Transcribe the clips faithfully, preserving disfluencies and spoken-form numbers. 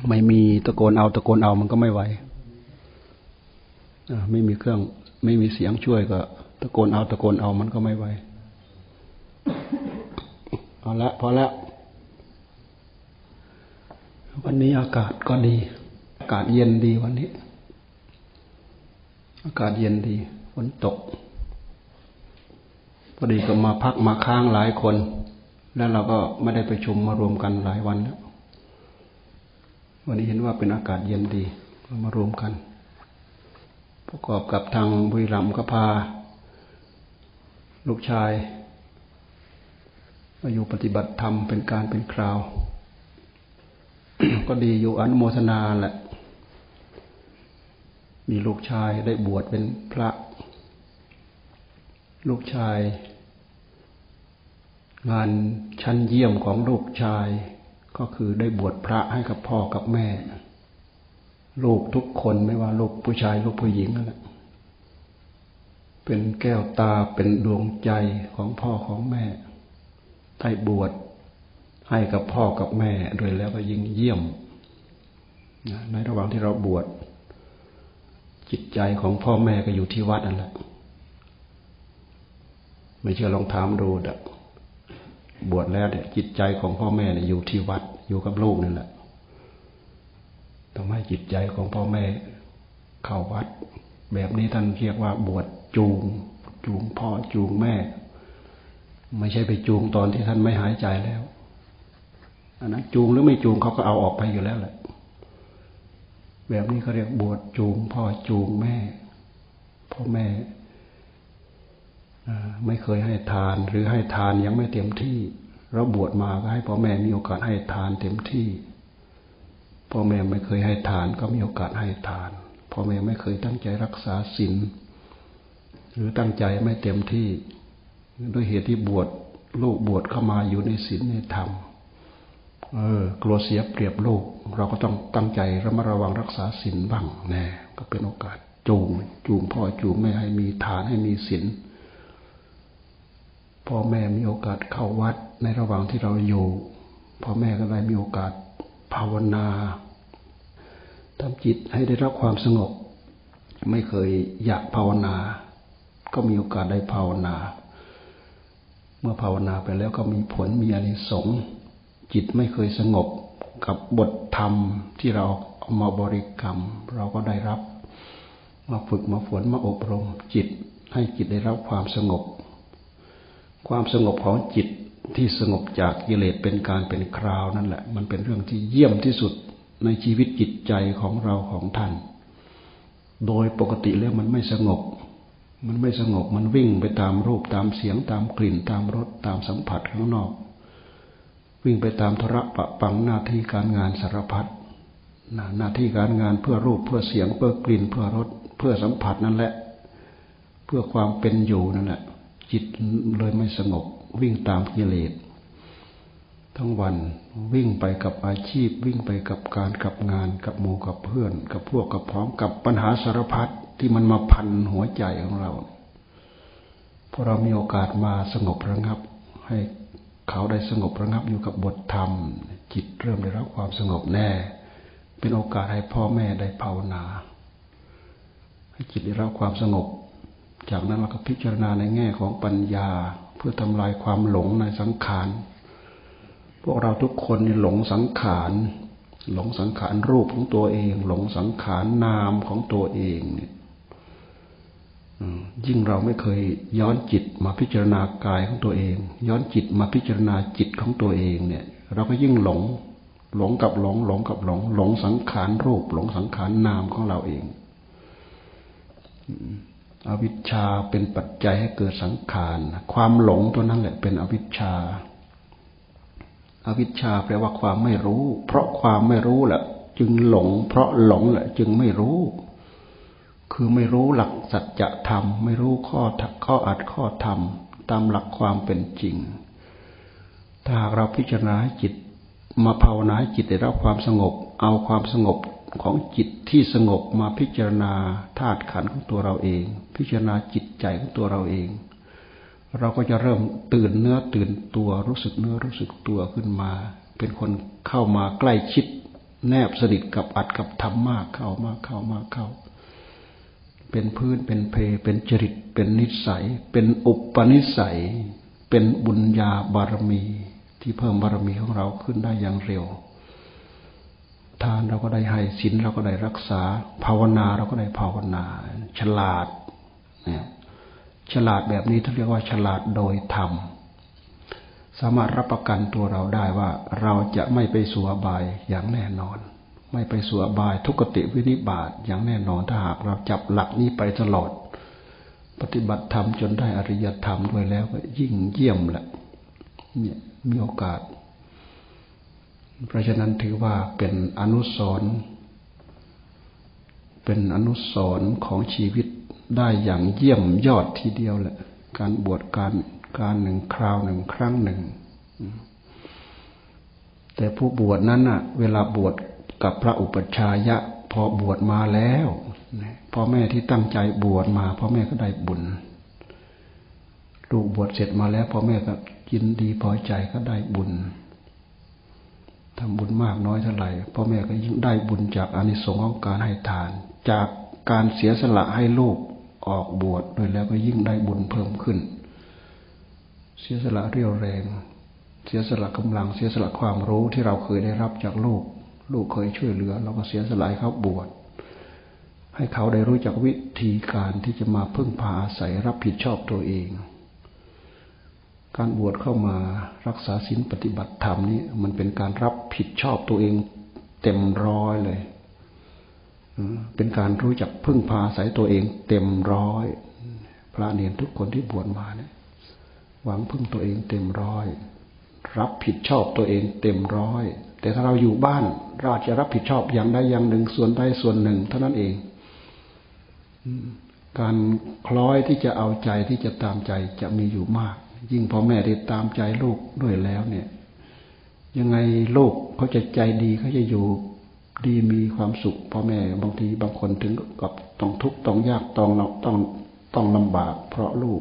ไม่มีตะโกนเอาตะโกนเอามันก็ไม่ไหวไม่มีเครื่องไม่มีเสียงช่วยก็ตะโกนเอาตะโกนเอามันก็ไม่ไหวเอาละพอแล้ววันนี้อากาศก็ดีอากาศเย็นดีวันนี้อากาศเย็นดีฝนตกพอดีก็มาพักมาค้างหลายคนแล้วเราก็ไม่ได้ประชุมมารวมกันหลายวันแล้ววันนี้เห็นว่าเป็นอากาศเย็นดีมารวมกันประกอบกับทางบุรีรัมย์ก็พาลูกชายมาอยู่ปฏิบัติธรรมเป็นการเป็นคราว ก็ดีอยู่อนุโมทนาแหละมีลูกชายได้บวชเป็นพระลูกชายงานชั้นเยี่ยมของลูกชายก็คือได้บวชพระให้กับพ่อกับแม่ลูกทุกคนไม่ว่าลูกผู้ชายลูกผู้หญิงนั่นแหละเป็นแก้วตาเป็นดวงใจของพ่อของแม่ได้บวชให้กับพ่อกับแม่โดยแล้วก็ยิ่งเยี่ยมในระหว่างที่เราบวชจิตใจของพ่อแม่ก็อยู่ที่วัดนั่นแหละไม่เชื่อลองถามดูดะบวชแล้วเนี่ยจิตใจของพ่อแม่เนี่ยอยู่ที่วัดอยู่กับลูกนั่นแหละต้องให้จิตใจของพ่อแม่เข้าวัดแบบนี้ท่านเรียกว่าบวชจูงจูงพ่อจูงแม่ไม่ใช่ไปจูงตอนที่ท่านไม่หายใจแล้วอันนั้นจูงหรือไม่จูงเขาก็เอาออกไปอยู่แล้วแหละแบบนี้เขาเรียกบวชจูงพ่อจูงแม่พ่อแม่ไม่เคยให้ทานหรือให้ทานยังไม่เต็มที่เราบวชมาก็ให้พ่อแม่มีโอกาสให้ทานเต็มที่พ่อแม่ไม่เคยให้ทานก็มีโอกาสให้ทานพ่อแม่ไม่เคยตั้งใจรักษาศีลหรือตั้งใจไม่เต็มที่ด้วยเหตุที่บวชลูกบวชเข้ามาอยู่ในศีลในธรรมเออกลัวเสียเปรียบลูกเราก็ต้องตั้งใจระมัดระวังรักษาศีลบ้างแน่ก็เป็นโอกาสจูงจูงพ่อจูงแม่ให้มีทานให้มีศีลพ่อแม่มีโอกาสเข้าวัดในระหว่างที่เราอยู่พ่อแม่ก็ได้มีโอกาสภาวนาทำจิตให้ได้รับความสงบไม่เคยอยากภาวนาก็มีโอกาสได้ภาวนาเมื่อภาวนาไปแล้วก็มีผลมีอานิสงส์จิตไม่เคยสงบกับบทธรรมที่เราเอามาบริกรรมเราก็ได้รับมาฝึกมาฝนมาอบรมจิตให้จิตได้รับความสงบความสงบของจิตที่สงบจากกิเลสเป็นการเป็นคราวนั่นแหละมันเป็นเรื่องที่เยี่ยมที่สุดในชีวิตจิตใจของเราของท่านโดยปกติแล้วมันไม่สงบมันไม่สงบมันวิ่งไปตามรูปตามเสียงตามกลิ่นตามรสตามสัมผัสข้างนอกวิ่งไปตามธุระปะปังหน้าที่การงานสารพัดหน้าที่การงานเพื่อรูปเพื่อเสียงเพื่อกลิ่นเพื่อรสเพื่อสัมผัสนั่นแหละเพื่อความเป็นอยู่นั่นแหละจิตเลยไม่สงบวิ่งตามกิเลสทั้งวันวิ่งไปกับอาชีพวิ่งไปกับการกับงานกับหมู่กับเพื่อนกับพวกกับพ้องกับปัญหาสารพัดที่มันมาพันหัวใจของเราพอเรามีโอกาสมาสงบระงับให้เขาได้สงบระงับอยู่กับบทธรรมจิตเริ่มได้รับความสงบแน่เป็นโอกาสให้พ่อแม่ได้ภาวนาให้จิตได้รับความสงบจากนั้นเราก็พิจารณาในแง่ของปัญญาเพื่อทำลายความหลงในสังขารพวกเราทุกคนนี่หลงสังขารหลงสังขารรูปของตัวเองหลงสังขารนามของตัวเองเนี่ยยิ่งเราไม่เคยย้อนจิตมาพิจารณากายของตัวเองย้อนจิตมาพิจารณาจิตของตัวเองเนี่ยเราก็ยิ่งหลงหลงกับหลงหลงกับหลงหลงสังขารรูปหลงสังขารนามของเราเองอวิชชาเป็นปัจจัยให้เกิดสังขารความหลงตัวนั้นแหละเป็นอวิชชาอวิชชาแปลว่าความไม่รู้เพราะความไม่รู้แหละจึงหลงเพราะหลงแหละจึงไม่รู้คือไม่รู้หลักสัจธรรมไม่รู้ข้อข้ออัดข้อธรรมตามหลักความเป็นจริงถ้าหากเราพิจารณาให้จิตมาภาวนาให้จิตได้รับความสงบเอาความสงบของจิตที่สงบมาพิจารณาธาตุขันธ์ของตัวเราเองพิจารณาจิตใจของตัวเราเองเราก็จะเริ่มตื่นเนื้อตื่นตัวรู้สึกเนื้อรู้สึกตัวขึ้นมาเป็นคนเข้ามาใกล้ชิดแนบสนิทกับอัดกับธรรมมากเข้ามากเข้ามากเข้าเป็นพื้นเป็นเพเป็นจริตเป็นนิสัยเป็นอุปนิสัยเป็นบุญญาบารมีที่เพิ่มบารมีของเราขึ้นได้อย่างเร็วทานเราก็ได้ให้ศีลเราก็ได้รักษาภาวนาเราก็ได้ภาวนาฉลาดเนี่ยฉลาดแบบนี้ท่านเรียกว่าฉลาดโดยธรรมสามารถรับประกันตัวเราได้ว่าเราจะไม่ไปสู่อบายอย่างแน่นอนไม่ไปสู่อบายทุกขติวินิบาตอย่างแน่นอนถ้าหากเราจับหลักนี้ไปตลอดปฏิบัติธรรมจนได้อริยธรรมด้วยแล้วก็ยิ่งเยี่ยมแหละเนี่ยมีโอกาสเพราะฉะนั้นถือว่าเป็นอนุสรณ์เป็นอนุสรณ์ของชีวิตได้อย่างเยี่ยมยอดทีเดียวแหละการบวชการการหนึ่งคราวหนึ่งครั้งหนึ่งแต่ผู้บวชนั้นน่ะเวลาบวชกับพระอุปัชฌายะพอบวชมาแล้วพ่อแม่ที่ตั้งใจบวชมาพ่อแม่ก็ได้บุญลูกบวชเสร็จมาแล้วพ่อแม่ก็ยินดีพอใจก็ได้บุญทำบุญมากน้อยเท่าไหร่พ่อแม่ก็ยิ่งได้บุญจากอานิสงส์ของการให้ทานจากการเสียสละให้ลูกออกบวชโดยแล้วก็ยิ่งได้บุญเพิ่มขึ้นเสียสละเรี่ยวแรงเสียสละกำลังเสียสละความรู้ที่เราเคยได้รับจากลูกลูกเคยช่วยเหลือเราก็เสียสละให้เขาบวชให้เขาได้รู้จักวิธีการที่จะมาพึ่งพาอาศัยรับผิดชอบตัวเองการบวชเข้ามารักษาศีลปฏิบัติธรรมนี้มันเป็นการรับผิดชอบตัวเองเต็มร้อยเลยเป็นการรู้จักพึ่งพาอาศัยตัวเองเต็มร้อยพระเนรทุกคนที่บวชมาเนี่ยหวังพึ่งตัวเองเต็มร้อยรับผิดชอบตัวเองเต็มร้อยแต่ถ้าเราอยู่บ้านเราจะรับผิดชอบอย่างใดอย่างหนึ่งส่วนใดส่วนหนึ่งเท่านั้นเองการคล้อยที่จะเอาใจที่จะตามใจจะมีอยู่มากยิ่งพ่อแม่ได้ตามใจลูกด้วยแล้วเนี่ยยังไงลูกเขาจะใจดีเขาจะอยู่ดีมีความสุขพ่อแม่บางทีบางคนถึงกับต้องทุกข์ต้องยากต้องต้องต้องลำบากเพราะลูก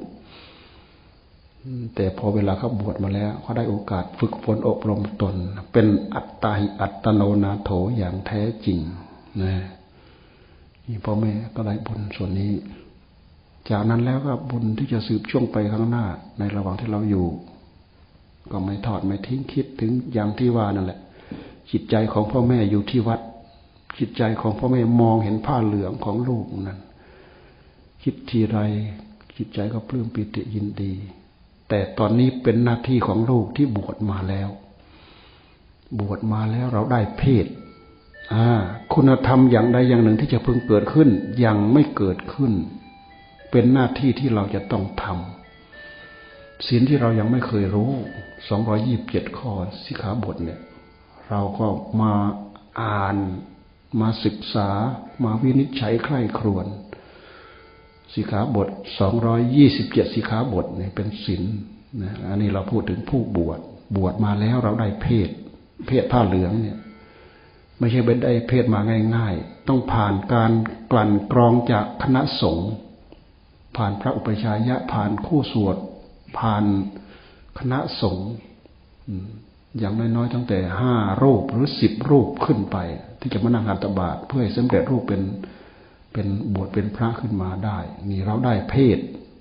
แต่พอเวลาเขาบวชมาแล้วเขาได้โอกาสฝึกฝนอบรมตนเป็นอัตตาหิอัตโนนาโถอย่างแท้จริงนะนี่พ่อแม่ก็ได้บุญส่วนนี้จากนั้นแล้วก็บุญที่จะสืบช่วงไปข้างหน้าในระหว่างที่เราอยู่ก็ไม่ทอดไม่ทิ้งคิดถึงอย่างที่ว่านั่นแหละจิตใจของพ่อแม่อยู่ที่วัดจิตใจของพ่อแม่มองเห็นผ้าเหลืองของลูกนั้นคิดทีไรจิตใจก็ปลื้มปิติยินดีแต่ตอนนี้เป็นหน้าที่ของลูกที่บวชมาแล้วบวชมาแล้วเราได้เพศอ่าคุณธรรมอย่างใดอย่างหนึ่งที่จะพึงเกิดขึ้นยังไม่เกิดขึ้นเป็นหน้าที่ที่เราจะต้องทำศีลที่เรายังไม่เคยรู้สองร้อยยี่สิบเจ็ดข้อสิกขาบทเนี่ยเราก็มาอ่านมาศึกษามาวินิจฉัยใคร่ครวญสิกขาบทสองร้อยยี่สิบเจ็ดสิกขาบทเนี่ยเป็นศีลนะอันนี้เราพูดถึงผู้บวชบวชมาแล้วเราได้เพศเพศผ้าเหลืองเนี่ยไม่ใช่เป็นได้เพศมาง่ายๆต้องผ่านการกลั่นกรองจากคณะสงฆ์ผ่านพระอุปัชฌายะผ่านคู่สวดผ่านคณะสงฆ์อย่างน้อยๆตั้งแต่ห้ารูปหรือสิบรูปขึ้นไปที่จะมานั่งหัตถบาตเพื่อให้สำเร็จรูปเป็นเป็นบวชเป็นพระขึ้นมาได้นี่เราได้เพศ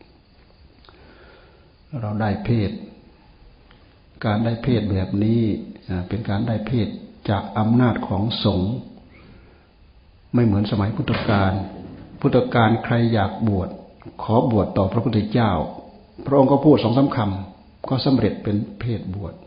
เราได้เพศการได้เพศแบบนี้เป็นการได้เพศจากอำนาจของสงฆ์ไม่เหมือนสมัยพุทธกาลพุทธกาลใครอยากบวชขอบวชต่อพระพุทธเจ้าพระองค์ก็พูดสองสามคำก็สำเร็จเป็นเพศบวช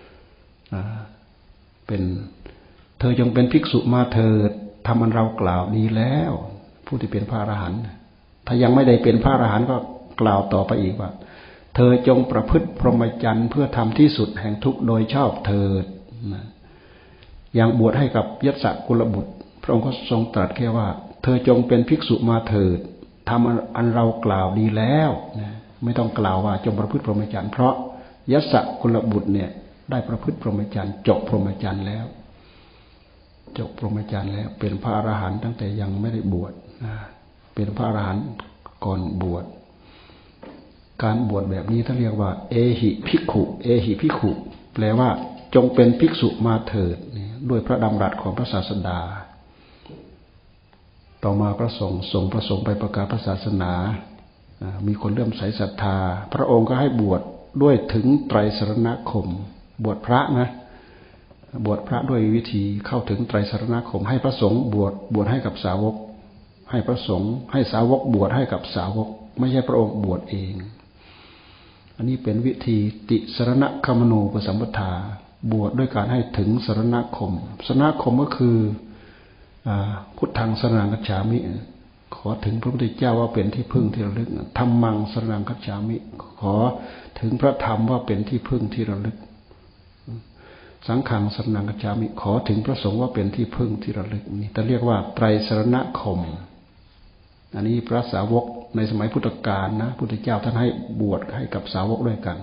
เป็นเธอจงเป็นภิกษุมาเถิดทำอันเรากล่าวดีแล้วผู้ที่เป็นพระอรหันต์ถ้ายังไม่ได้เป็นพระอรหันต์ก็กล่าวต่อไปอีกว่าเธอจงประพฤติพรหมจรรย์เพื่อทำที่สุดแห่งทุกข์โดยชอบเถิดอย่างบวชให้กับยศกุลบุตรพระองค์ก็ทรงตรัสแค่ว่าเธอจงเป็นภิกษุมาเถิดทำอันเรากล่าวดีแล้วไม่ต้องกล่าวว่าจงประพฤติพรหมจรรย์เพราะยศกุลบุตรเนี่ยได้ประพฤติพรหมจรรย์จบพรหมจรรย์แล้วจบพรหมจรรย์แล้วเป็นพระอรหันต์ตั้งแต่ยังไม่ได้บวชเป็นพระอรหันต์ก่อนบวชการบวชแบบนี้ท่านเรียกว่าเอหิภิกขุเอหิภิกขุแปลว่าจงเป็นภิกษุมาเถิดด้วยพระดำรัสของพระศาสดาต่อมาพระสงฆ์ส่งพระสงฆ์ไปประกาศพระศาสนามีคนเริ่มใส่ศรัทธาพระองค์ก็ให้บวชด้วยถึงไตรสรณคมบวชพระนะบวชพระด้วยวิธีเข้าถึงไตรสรณคมให้พระสงฆ์บวชบวชให้กับสาวกให้พระสงฆ์ให้สาวกบวชให้กับสาวกไม่ใช่พระองค์บวชเองอันนี้เป็นวิธีติสรณคมนูปสัมปทาบวชด้วยการให้ถึงสรณคมสรณคมก็คือพุทธังสรณังคัจฉามิขอถึงพระพุทธเจ้าว่าเป็นที่พึ่งที่ระลึกธัมมังสรณังคัจฉามิขอถึงพระธรรมว่าเป็นที่พึ่งที่ระลึกสังฆังสรณังคัจฉามิขอถึงพระสงฆ์ว่าเป็นที่พึ่งที่ระลึกนี่แต่เรียกว่าไตรสรณคมอันนี้พระสาวกในสมัยพุทธกาลนะพุทธเจ้าท่านให้บวชให้กับสาวกด้วยกัน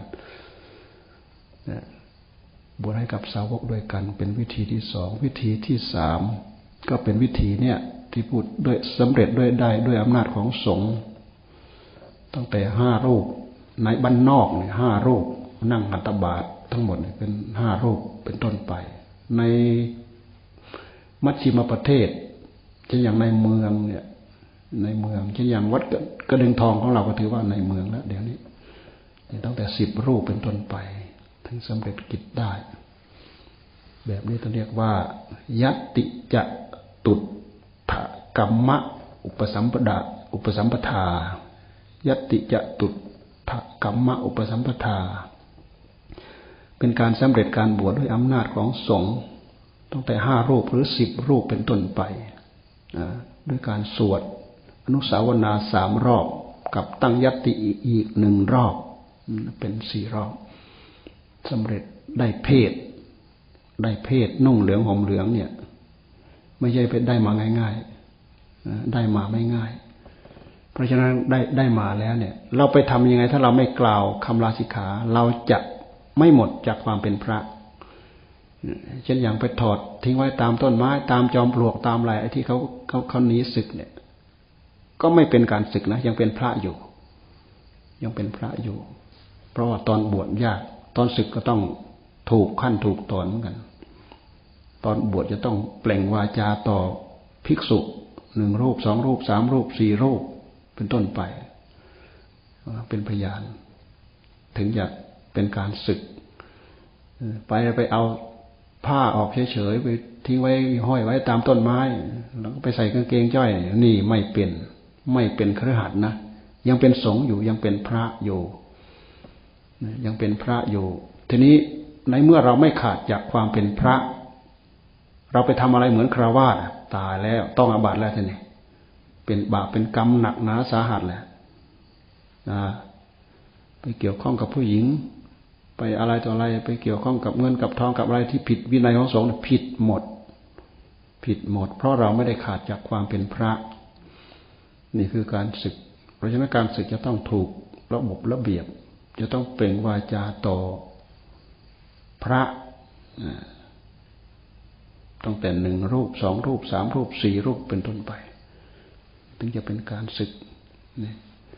บวชให้กับสาวกด้วยกันเป็นวิธีที่สองวิธีที่สามก็เป็นวิธีเนี่ยที่พูดด้วยสำเร็จด้วยได้ด้วยอำนาจของสงฆ์ตั้งแต่ห้ารูปในบ้านนอกเนี่ยห้ารูปนั่งหัตถบาตทั้งหมดเป็นห้ารูปเป็นต้นไปในมัชชิมประเทศเช่นอย่างในเมืองเนี่ยในเมืองเช่นอย่างวัดกระดึงทองของเราก็ถือว่าในเมืองแล้วเดี๋ยวนี้ตั้งแต่สิบรูปเป็นต้นไปถึงสำเร็จกิจได้แบบนี้ต้องเรียกว่ายัตติจะตุถกัมมะอุปสัมปดาอุปสัมปทายัตติจะตุถกัมมะอุปสัมปทาเป็นการสำเร็จการบวชด้วยอำนาจของสงฆ์ตั้งแต่ห้ารูปหรือสิบรูปเป็นต้นไปด้วยการสวดอนุสาวนาสามรอบกับตั้งยัตติอีกหนึ่งรอบเป็นสี่รอบสำเร็จได้เพศได้เพศนุ่งเหลืองห่มเหลืองเนี่ยไม่ใช่ไปได้มาง่ายๆได้มาไม่ง่ายเพราะฉะนั้นได้ได้มาแล้วเนี่ยเราไปทำยังไงถ้าเราไม่กล่าวคำลาสิกขาเราจะไม่หมดจากความเป็นพระเช่นอย่างไปถอดทิ้งไว้ตามต้นไม้ตามจอมปลวกตามอะไรไอ้ที่เขาเขาเขาหนีศึกเนี่ยก็ไม่เป็นการศึกนะยังเป็นพระอยู่ยังเป็นพระอยู่เพราะว่าตอนบวชยากตอนศึกก็ต้องถูกขั้นถูกตอนเหมือนกันตอนบวชจะต้องเปล่งวาจาต่อภิกษุหนึ่งรูปสองรูปสามรูปสี่รูปเป็นต้นไปเป็นพยานถึงจะเป็นการศึกไปไปเอาผ้าออกเฉยๆไปทิ้งไว้ห้อยไว้ตามต้นไม้แล้วก็ไปใส่กางเกงจ้อยนี่ไม่เป็นไม่เป็นคฤหัสถ์นะยังเป็นสงฆ์อยู่ยังเป็นพระอยู่ยังเป็นพระอยู่ทีนี้ในเมื่อเราไม่ขาดจากความเป็นพระเราไปทำอะไรเหมือนคฤหัสถ์ตายแล้วต้องอาบัติแล้วทีนี้เป็นบาปเป็นกรรมหนักหนาสาหัสแหละนะไปเกี่ยวข้องกับผู้หญิงไปอะไรต่ออะไรไปเกี่ยวข้องกับเงินกับทองกับอะไรที่ผิดวินัยของสงฆ์ผิดหมดผิดหมดเพราะเราไม่ได้ขาดจากความเป็นพระนี่คือการศึกเพราะฉะนั้นการศึกจะต้องถูกระบบระเบียบจะต้องเปล่งวาจาต่อพระตั้งแต่หนึ่งรูปสองรูปสามรูปสี่รูปเป็นต้นไปถึงจะเป็นการศึกนี่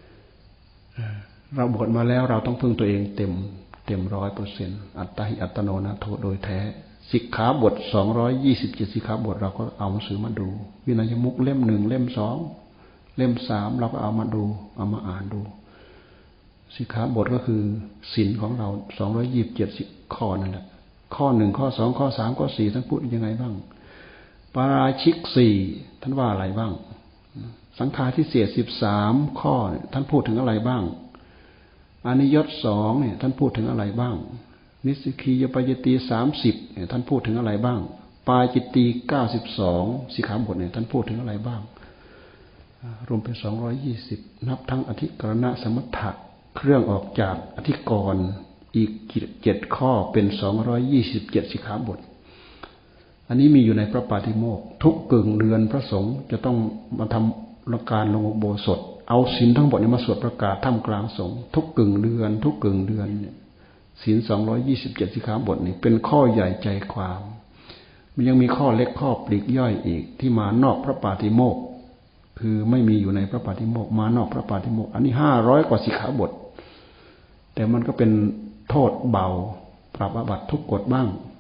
เราบวชมาแล้วเราต้องพึ่งตัวเองเต็มเต็มร้อยเปอร์เซ็นต์อัตตาหิอัตโนนาโถโดยแท้สิกขาบทสองร้อยยี่สิบเจ็ดสิกขาบทเราก็เอาหนังสือมาดูวินัยมุขเล่มหนึ่งเล่มสองเล่มสามเราก็เอามาดูเอามาอ่านดูสิกขาบทก็คือศีลของเราสองร้อยยี่สิบเจ็ดข้อนั่นแหละข้อหนึ่งข้อสองข้อสามข้อสี่ท่านพูดยังไงบ้างปาราชิกสี่ท่านว่าอะไรบ้างสังฆาทิเศษสิบสามข้อท่านพูดถึงอะไรบ้างอานิยตสองเนี่ยท่านพูดถึงอะไรบ้างนิสสิคียปยตีสามสิบเนี่ยท่านพูดถึงอะไรบ้างปาจิตตีเก้าสิบสองสิกขาบทเนี่ยท่านพูดถึงอะไรบ้างรวมเป็นสองร้อยยี่สิบนับทั้งอธิกรณะสมถะเครื่องออกจากอธิกรณ์อีกเจ็ดข้อเป็นสองร้อยยี่สิบเจ็ดสิกขาบทอันนี้มีอยู่ในพระปาฏิโมกข์ทุกกึ่งเดือนพระสงฆ์จะต้องมาทำละการลงอุโบสถเอาศีลทั้งหมดนี้มาสวดประกาศท่ามกลางสงฆ์ทุกกึ่งเดือนทุกกึ่งเดือนเนี่ยศีลสองร้อยยี่สิบเจ็ดสิกขาบทนี่เป็นข้อใหญ่ใจความมันยังมีข้อเล็กข้อปลีกย่อยอีกที่มานอกพระปาฏิโมกข์คือไม่มีอยู่ในพระปาฏิโมกข์มานอกพระปาฏิโมกข์อันนี้ห้าร้อยกว่าสิกขาบทแต่มันก็เป็นโทษเบาปรับอาบัติทุกกฎบ้าง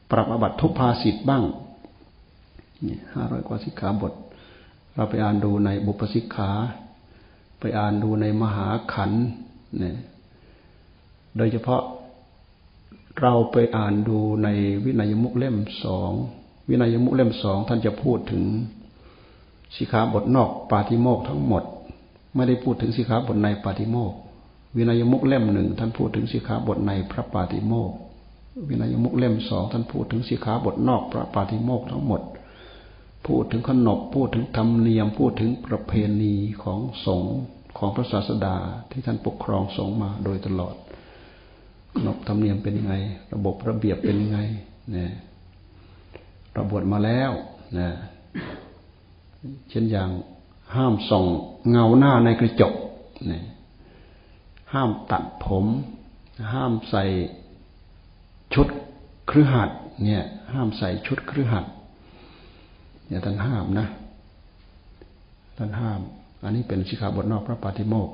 ปรับอาบัติทุพภาสิทธิ์บ้างนี่ห้าร้อยกว่าสิกขาบทเราไปอ่านดูในบุพสิกขาไปอ่านดูในมหาขันธ์เนี่ยโดยเฉพาะเราไปอ่านดูในวินัยมุขเล่มสองวินัยมุขเล่มสองท่านจะพูดถึงสิกขาบทนอกปาฏิโมกข์ทั้งหมดไม่ได้พูดถึงสิกขาบทในปาฏิโมกข์วินัยมุขเล่มหนึ่งท่านพูดถึงสิกขาบทในพระปาฏิโมกข์วินัยมุขเล่มสองท่านพูดถึงสิกขาบทนอกพระปาฏิโมกข์ทั้งหมดพูดถึงขนบพูดถึงธรรมเนียมพูดถึงประเพณีของสงฆ์ของพระศาสดาที่ท่านปกครองสงฆ์มาโดยตลอดขนบธรรมเนียมเป็นยังไงระบบระเบียบเป็นยังไงเนี่ยเราบวชมาแล้วนะเช่นอย่างห้ามส่องเงาหน้าในกระจกเนี่ยห้ามตัดผมห้ามใส่ชุดคฤหัสถ์เนี่ยห้ามใส่ชุดคฤหัสถ์เนี่ยท่านห้ามนะท่านห้ามอันนี้เป็นสิกขาบทนอกพระปาฏิโมกข์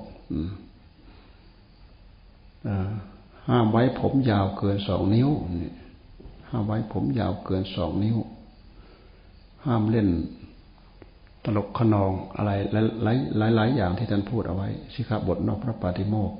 ห้ามไว้ผมยาวเกินสองนิ้วห้ามไว้ผมยาวเกินสองนิ้วห้ามเล่นตลกขนองอะไรหลายหลายหลายอย่างที่ท่านพูดเอาไว้สิกขาบทนอกพระปาฏิโมกข์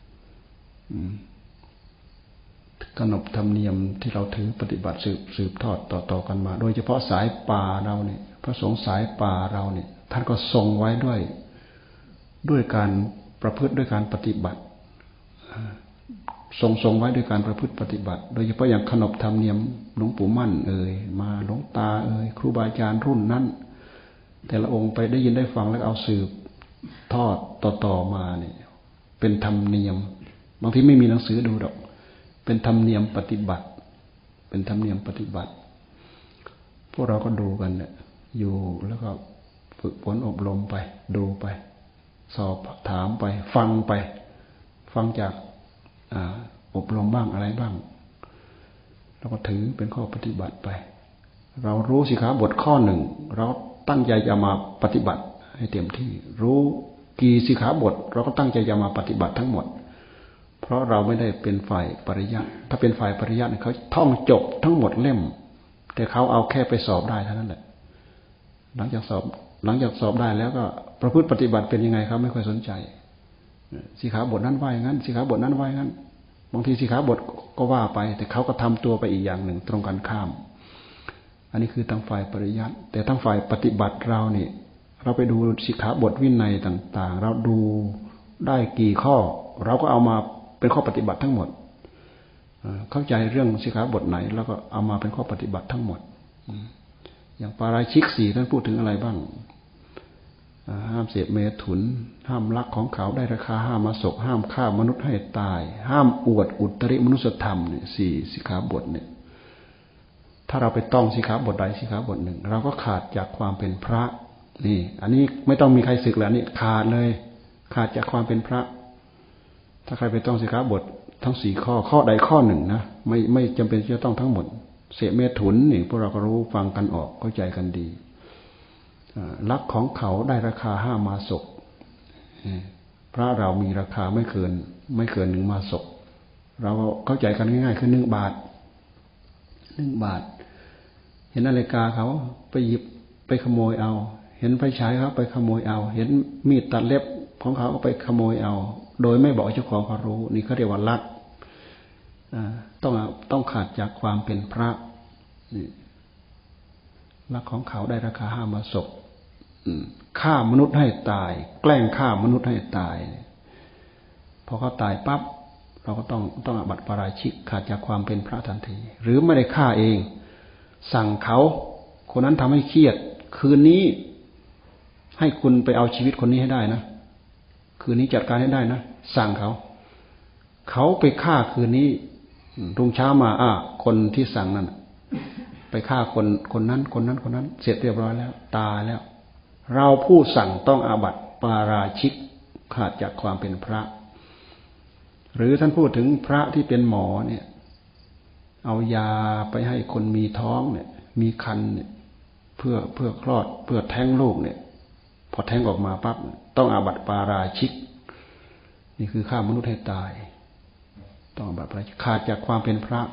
ขนบธรรมเนียมที่เราถือปฏิบัติสืบสืบทอดต่อๆกันมาโดยเฉพาะสายป่าเราเนี่ยพระสงฆ์สายป่าเราเนี่ยท่านก็ทรงไว้ด้วยด้วยการประพฤติด้วยการปฏิบัติทรงทรงไว้ด้วยการประพฤติปฏิบัติโดยเฉพาะอย่างขนบธรรมเนียมหลวงปู่มั่นเอ่ยมาหลวงตาเอ่ยครูบาอาจารย์รุ่นนั้นแต่ละองค์ไปได้ยินได้ฟังแล้วเอาสืบทอดต่อๆมาเนี่ยเป็นธรรมเนียมบางทีไม่มีหนังสือดูหรอกเป็นธรรมเนียมปฏิบัติเป็นธรรมเนียมปฏิบัติพวกเราก็ดูกันเนี่ยอยู่แล้วก็ฝึกฝนอบรมไปดูไปสอบถามไปฟังไปฟังจากอบรมบ้างอะไรบ้างเราก็ถือเป็นข้อปฏิบัติไปเรารู้สิขาบทข้อหนึ่งเราตั้งใจจะมาปฏิบัติให้เต็มที่รู้กี่สิขาบทเราก็ตั้งใจจะมาปฏิบัติทั้งหมดเพราะเราไม่ได้เป็นฝ่ายปริยัติถ้าเป็นฝ่ายปริยัติเขาท่องจบทั้งหมดเล่มแต่เขาเอาแค่ไปสอบได้เท่านั้นแหละหลังจากสอบหลังจากสอบได้แล้วก็ประพฤติปฏิบัติเป็นยังไงเขาไม่ค่อยสนใจสิกขาบทนั้นว่าอย่างนั้นสิกขาบทนั้นว่าอย่างนั้นบางทีสิกขาบทก็ว่าไปแต่เขาก็ทำตัวไปอีกอย่างหนึ่งตรงกันข้ามอันนี้คือทางฝ่ายปริยัติแต่ทางฝ่ายปฏิบัติเราเนี่ยเราไปดูสิกขาบทวินัยต่างๆเราดูได้กี่ข้อเราก็เอามาเป็นข้อปฏิบัติทั้งหมดเข้าใจเรื่องสิกขาบทไหนแล้วก็เอามาเป็นข้อปฏิบัติทั้งหมดอย่างปาราชิกสี่ท่านพูดถึงอะไรบ้างห้ามเสพเมถุนห้ามลักของเขาได้ราคาห้ามมาศกห้ามฆ่ามนุษย์ให้ตายห้ามอวดอุตริมนุสธรรมเนี่ยสี่สิกขาบทเนี่ยถ้าเราไปต้องสิกขาบทใดสิกขาบทหนึ่งเราก็ขาดจากความเป็นพระนี่อันนี้ไม่ต้องมีใครศึกแล้วนี่ขาดเลยขาดจากความเป็นพระถ้าใครไปต้องสิกขาบททั้งสี่ข้อข้อใดข้อหนึ่งนะไม่ไม่จำเป็นจะต้องทั้งหมดเสพเมถุนนี่พวกเราก็รู้ฟังกันออกเข้าใจกันดีลักของเขาได้ราคาห้ามาศกพระเรามีราคาไม่เกินไม่เกินหนึ่งมาศกเราเข้าใจกันง่ายๆคือหนึ่งบาทหนึ่งบาทเห็นนาฬิกาเขาไปหยิบไปขโมยเอาเห็นไฟฉายเขาไปขโมยเอาเห็นมีดตัดเล็บของเขาก็ไปขโมยเอาโดยไม่บอกเจ้าของเขารู้นี่เขาเรียกว่าลักต้องต้องขาดจากความเป็นพระนี่ลักของเขาได้ราคาห้ามาศกฆ่ามนุษย์ให้ตายแกล้งฆ่ามนุษย์ให้ตายพอเขาตายปั๊บเราก็ต้องต้องอาบัติปาราชิกขาดจากความเป็นพระทันทีหรือไม่ได้ฆ่าเองสั่งเขาคนนั้นทำให้เครียดคืนนี้ให้คุณไปเอาชีวิตคนนี้ให้ได้นะคืนนี้จัดการให้ได้นะสั่งเขาเขาไปฆ่าคืนนี้รุ่งเช้ามาอ่ะคนที่สั่งนั่นไปฆ่าคนคนนั้นคนนั้นคนนั้นเสร็จเรียบร้อยแล้วตายแล้วเราผู้สั่งต้องอาบัติปาราชิกขาดจากความเป็นพระหรือท่านพูดถึงพระที่เป็นหมอเนี่ยเอายาไปให้คนมีท้องเนี่ยมีคันเนี่ยเพื่อเพื่อคลอดเพื่อแท้งลูกเนี่ยพอแท้งออกมาปั๊บต้องอาบัติปาราชิกนี่คือฆ่ามนุษย์ให้ตายต้องอาบัติปาราชิกขาดจากความเป็นพระ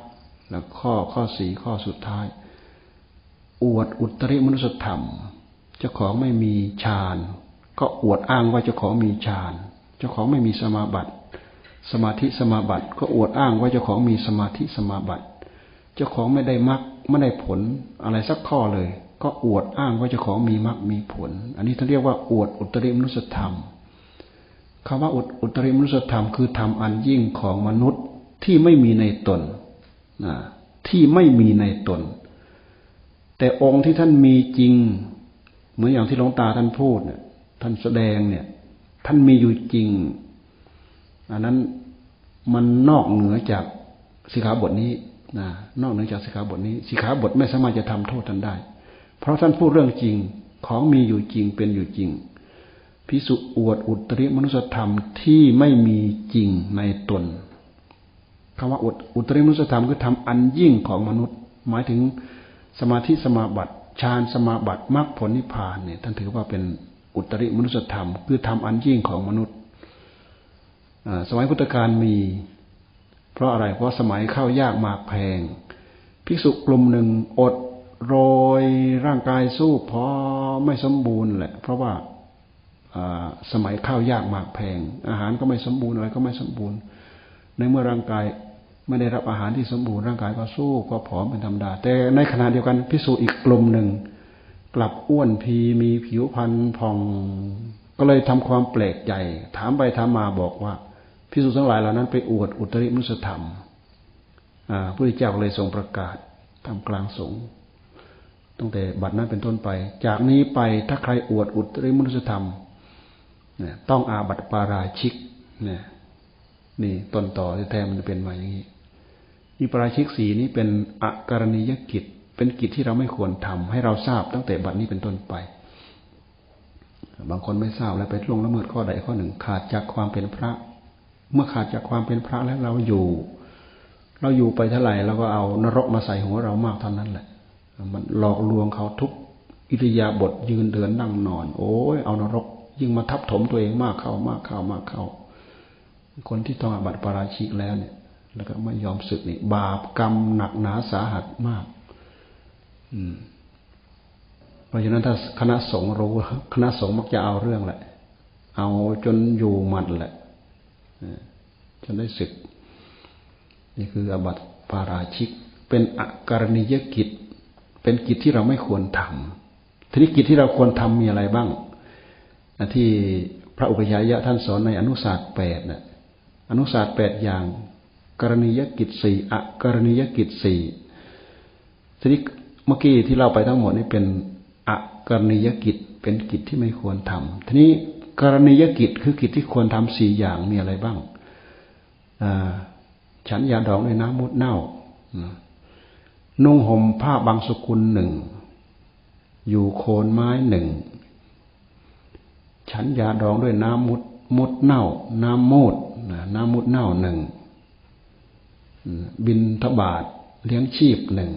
แล้วข้อข้อสี่ข้อสุดท้ายอวดอุตริมนุสธรรมเจ้าของไม่มีฌานก็อวดอ้างว่าเจ้าของมีฌานเจ้าของไม่มีสมาบัติสมาธิสมาบัติก็อวดอ้างว่าเจ้าของมีสมาธิสมาบัติเจ้าของไม่ได้มรรคไม่ได้ผลอะไรสักข้อเลยก็อวดอ้างว่าเจ้าของมีมรรคมีผลอันนี้ท่านเรียกว่าอวดอุตริมนุสธรรมคำว่าอุดอุตริมนุสธรรมคือธรรมอันยิ่งของมนุษย์ที่ไม่มีในตนนะที่ไม่มีในตนแต่องค์ที่ท่านมีจริงเหมือนอย่างที่หลวงตาท่านพูดเนี่ยท่านแสดงเนี่ยท่านมีอยู่จริงอันนั้นมันนอกเหนือจากสิกขาบทนี้นะนอกเหนือจากสิกขาบทนี้สิกขาบทไม่สามารถจะทำโทษท่านได้เพราะท่านพูดเรื่องจริงของมีอยู่จริงเป็นอยู่จริงภิกษุอวดอุตริมนุสธรรมที่ไม่มีจริงในตนคำว่าอวดอุตริมนุสธรรมคือธรรมอันยิ่งของมนุษย์หมายถึงสมาธิสมาบัติฌานสมาบัติมรรคผลนิพพานเนี่ยท่านถือว่าเป็นอุตริมนุสธรรมคือธรรมอันยิ่งของมนุษย์สมัยพุทธกาลมีเพราะอะไรเพราะสมัยข้าวยากหมากแพงภิกษุกลุ่มหนึ่งอดโรยร่างกายสู้พอไม่สมบูรณ์แหละเพราะว่าสมัยข้าวยากหมากแพงอาหารก็ไม่สมบูรณ์อะไรก็ไม่สมบูรณ์ในเมื่อร่างกายไม่ได้รับอาหารที่สมบูรณ์ร่างกายก็สู้ก็ผอมเป็นธรรมดาแต่ในขณะเดียวกันภิกษุอีกกลุ่มหนึ่งกลับอ้วนพีมีผิวพรรณผ่องก็เลยทำความแปลกใจถามไปถามมาบอกว่าภิกษุทั้งหลายเหล่านั้นไปอวดอุตริมนุสธรรมพระพุทธเจ้าเลยทรงประกาศทำกลางสงฆ์ตั้งแต่บัดนั้นเป็นต้นไปจากนี้ไปถ้าใครอวดอุตริมนุสธรรมต้องอาบัติปาราชิกเนี่ยนี่ต้นต่อแท้ๆมันเป็นมาอย่างนี้นี่ปาราชิกสีนี้เป็นอการณียกิจเป็นกิจที่เราไม่ควรทำให้เราทราบตั้งแต่บัดนี้เป็นต้นไปบางคนไม่ทราบแล้วไปล่วงละเมิดข้อใดข้อหนึ่งขาดจากความเป็นพระเมื่อขาดจากความเป็นพระแล้วเราอยู่เราอยู่ไปเท่าไหร่เราก็เอานรกมาใส่หัวเรามากเท่านั้นแหละมันหลอกลวงเขาทุกอิริยาบถยืนเดินนั่งนอนโอ้ยเอานรกยิ่งมาทับถมตัวเองมากเข้ามากเข้ามากเข้าคนที่ต้องอาบัติปาราชิกแล้วเนี่ยแล้วก็ไม่ยอมสึกนี่บาปกรรมหนักหนาสาหัสมากอืมเพราะฉะนั้นถ้าคณะสงฆ์รู้คณะสงฆ์มักจะเอาเรื่องแหละเอาจนอยู่หมัดแหละจนได้สึกนี่คืออาบัติปาราชิกเป็นอการณียกิจเป็นกิจที่เราไม่ควรทำทีนี้กิจที่เราควรทำมีอะไรบ้างที่พระอุปชายะท่านสอนในอนุศาสตร์แปดน่ะอนุศาสตร์แปดอย่างกรณียกิจสี่อกรณียกิจสี่ทีนี้เมื่อกี้ที่เราไปทั้งหมดนี่เป็นอกรณียกิจเป็นกิจที่ไม่ควรทำทีนี้กรณียกิจคือกิจที่ควรทำสี่อย่างมีอะไรบ้างฉันยาดองด้วยน้ำมุดเน่านุ่งห่มผ้าบางสกุลหนึ่งอยู่โคนไม้หนึ่งฉันยาดองด้วยน้ำมุดมุดเน่าน้ำมูดน้ำมุดเน่าหนึ่งบิณฑบาตเลี้ยงชีพหนึ่ง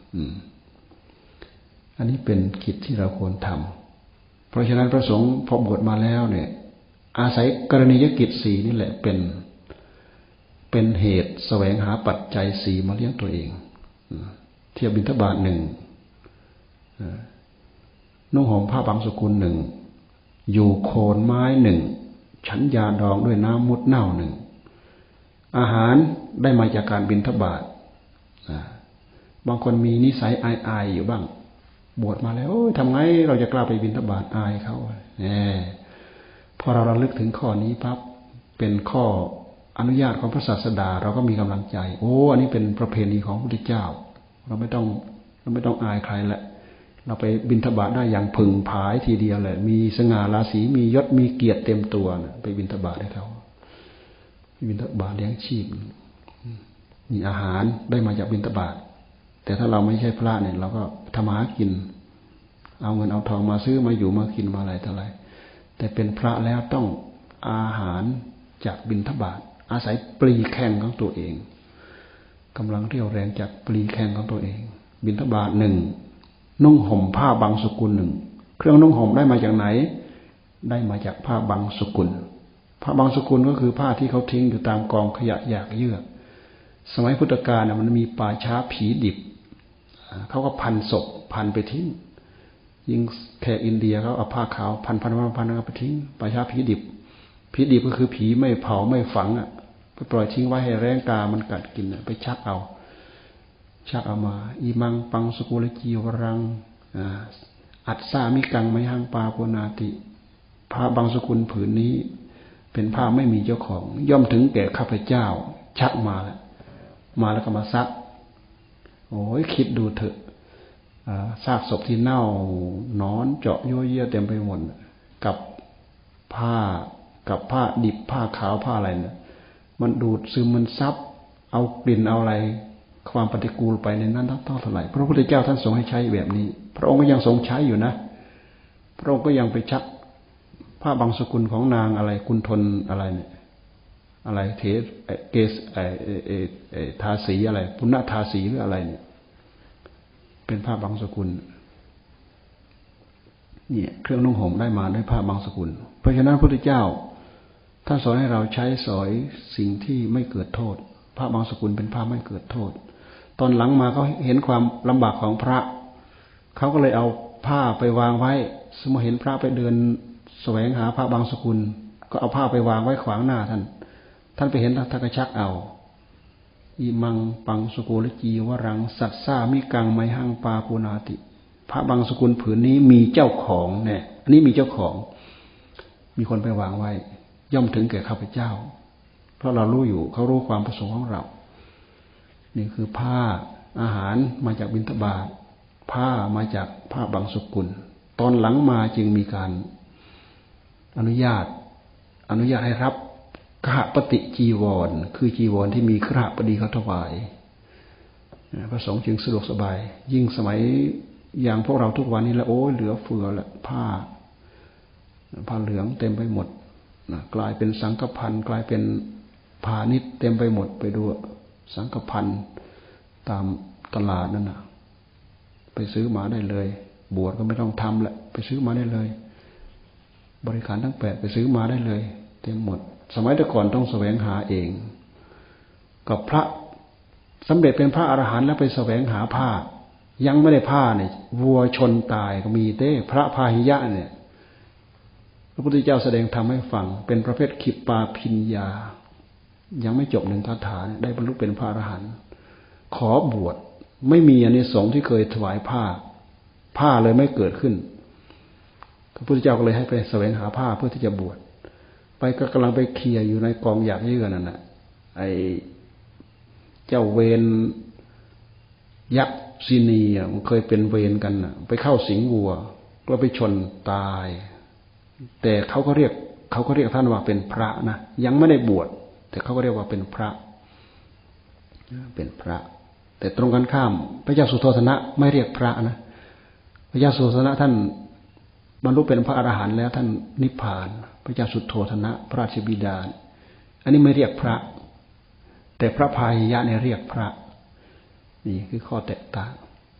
อันนี้เป็นกิจที่เราควรทำเพราะฉะนั้นพระสงฆ์พอบวชมาแล้วเนี่ยอาศัยกรณียกิจสี่นี่แหละเป็นเป็นเหตุแสวงหาปัจจัยสี่มาเลี้ยงตัวเองเที่ยวบิณฑบาตหนึ่งนุ่งห่มผ้าบางสกุลหนึ่งอยู่โคนไม้หนึ่งฉันยาดองด้วยน้ำมุดเน่าหนึ่งอาหารได้มาจากการบิณฑบาตบางคนมีนิสัยอายๆอยู่บ้างบวชมาแล้วทำไงเราจะกล้าไปบิณฑบาตอายเขาเนี่ยพอเราระลึกถึงข้อนี้ปั๊บเป็นข้ออนุญาตของพระศาสดาเราก็มีกำลังใจโอ้อันนี้เป็นประเพณีของพระพุทธเจ้าเราไม่ต้องเราไม่ต้องอายใครแหละเราไปบิณฑบาตได้อย่างผึ่งผายทีเดียวเลยมีสง่าราศีมียศมีเกียรติเต็มตัวนะไปบิณฑบาตให้เขาบิณฑบาตเลี้ยงชีพมีอาหารได้มาจากบิณฑบาตแต่ถ้าเราไม่ใช่พระเนี่ยเราก็ทำหากินเอาเงินเอาทองมาซื้อมาอยู่มากินมาอะไรต่ออะไรแต่เป็นพระแล้วต้องอาหารจากบิณฑบาตอาศัยปลีแข้งของตัวเองกำลังเรี่ยวแรงจากปลีแข้งของตัวเองบิณฑบาตหนึ่งนุ่งห่มผ้าบางสกุลหนึ่งเครื่องนุ่งห่มได้มาจากไหนได้มาจากผ้าบางสกุลผ้าบางสกุลก็คือผ้าที่เขาทิ้งอยู่ตามกองขยะหยากเยือกสมัยพุทธกาลมันมีป่าช้าผีดิบเขาก็พันศพพันไปทิ้งยิ่งแขกอินเดียเขาเอาผ้าขาวพันพันพันพันไปทิ้งป่าช้าผีดิบผีดิบก็คือผีไม่เผาไม่ฝังอ่ะไปปล่อยทิ้งไว้ให้แรงกามันกัดกินไปชักเอาชักเอามาอีมังปังสกุลจีวรังอัดสามิกังไมหังปาโกนาติผ้าบางสกุลผืนนี้เป็นผ้าไม่มีเจ้าของย่อมถึงแก่ข้าพเจ้าชักมาแล้วมาแล้วก็มาซักโอ้ยคิดดูเถอะซากศพที่เน่านอนเจาะยั่วเยี่ยเต็มไปหมดกับผ้ากับผ้าดิบผ้าขาวผ้าอะไรเนี่ยมันดูดซึมมันซับเอากลิ่นเอาอะไรความปฏิกูลไปในนั้นเท่าเท่าไหร่พระพุทธเจ้าท่านทรงให้ใช้แบบนี้พระองค์ก็ยังทรงใช้อยู่นะพระองค์ก็ยังไปชักผ้าบางสกุลของนางอะไรกุณฑลอะไรเนี่ยอะไรเทสเกสไอเอเอทาสีอะไรปุณณทาสีหรืออะไรเนี่ยเป็นผ้าบางสกุลเนี่ยเครื่องนุ่งห่มได้มาด้วยผ้าบางสกุลเพราะฉะนั้นพระพุทธเจ้าท่านสอนให้เราใช้สอยสิ่งที่ไม่เกิดโทษผ้าบางสกุลเป็นผ้าไม่เกิดโทษตอนหลังมาเขาเห็นความลำบากของพระเขาก็เลยเอาผ้าไปวางไว้สมมติเห็นพระไปเดินแสวงหาผ้าบางสกุลก็เอาผ้าไปวางไว้ขวางหน้าท่านท่านไปเห็นท่านก็ชักเอาอิมังปังสกุลจีวรังสัตซ่ามิกังไมหังปาปูนาติพระบางสกุลผืนนี้มีเจ้าของเนี่ยอันนี้มีเจ้าของมีคนไปวางไว้ย่อมถึงแก่ข้าพเจ้าเพราะเรารู้อยู่เขารู้ความประสงค์ของเรานี่คือผ้าอาหารมาจากบิณฑบาตผ้ามาจากผ้าบางสกุลตอนหลังมาจึงมีการอนุญาตอนุญาตให้รับขหปฏิจีวรคือจีวรที่มีขหบดีเขาถวายพระสงฆ์จึงสะดวกสบายยิ่งสมัยอย่างพวกเราทุกวันนี้แล้วโอ้ยเหลือเฟือละผ้าผ้าเหลืองเต็มไปหมดกลายเป็นสังฆพันธ์กลายเป็นพาณิชย์เต็มไปหมดไปดูสังฆพันธ์ตามตลาดนั่นน่ะไปซื้อมาได้เลยบวชก็ไม่ต้องทำแหละไปซื้อมาได้เลยบริการทั้งแปดไปซื้อมาได้เลยเต็มหมดสมัยแต่ก่อนต้องแสวงหาเองกับพระสำเร็จเป็นพระอรหันต์แล้วไปแสวงหาผ้ายังไม่ได้ผ้าเนี่ยวัวชนตายก็มีเต้พระพาหิยะเนี่ยพระพุทธเจ้าแสดงธรรมให้ฟังเป็นประเภทขิปปาพิญญายังไม่จบหนึ่งคาถาได้บรรลุเป็นพระอรหันต์ขอบวชไม่มีอานิสงส์ที่เคยถวายผ้าผ้าเลยไม่เกิดขึ้นพระพุทธเจ้าก็เลยให้ไปแสวงหาผ้าเพื่อที่จะบวชไปก็กำลังไปเคลียร์อยู่ในกองหยากเยื่อนั่นน่ะไอ้เจ้าเวรยักษ์ซีนีอ่ะมันเคยเป็นเวรกันน่ะไปเข้าสิงวัวก็ไปชนตายแต่เขาก็เรียกเขาก็เรียกท่านว่าเป็นพระนะยังไม่ได้บวชแต่เขาก็เรียกว่าเป็นพระเป็นพระแต่ตรงกันข้ามพระเจ้าสุโธทนะไม่เรียกพระนะพระเจ้าสุโธทนะท่านบรรลุเป็นพระอรหันต์แล้วท่านนิพพานพระเจ้าสุโธทนะพระราชบิดาอันนี้ไม่เรียกพระแต่พระพาหิยะเนี่ยเรียกพระนี่คือข้อแตกต่าง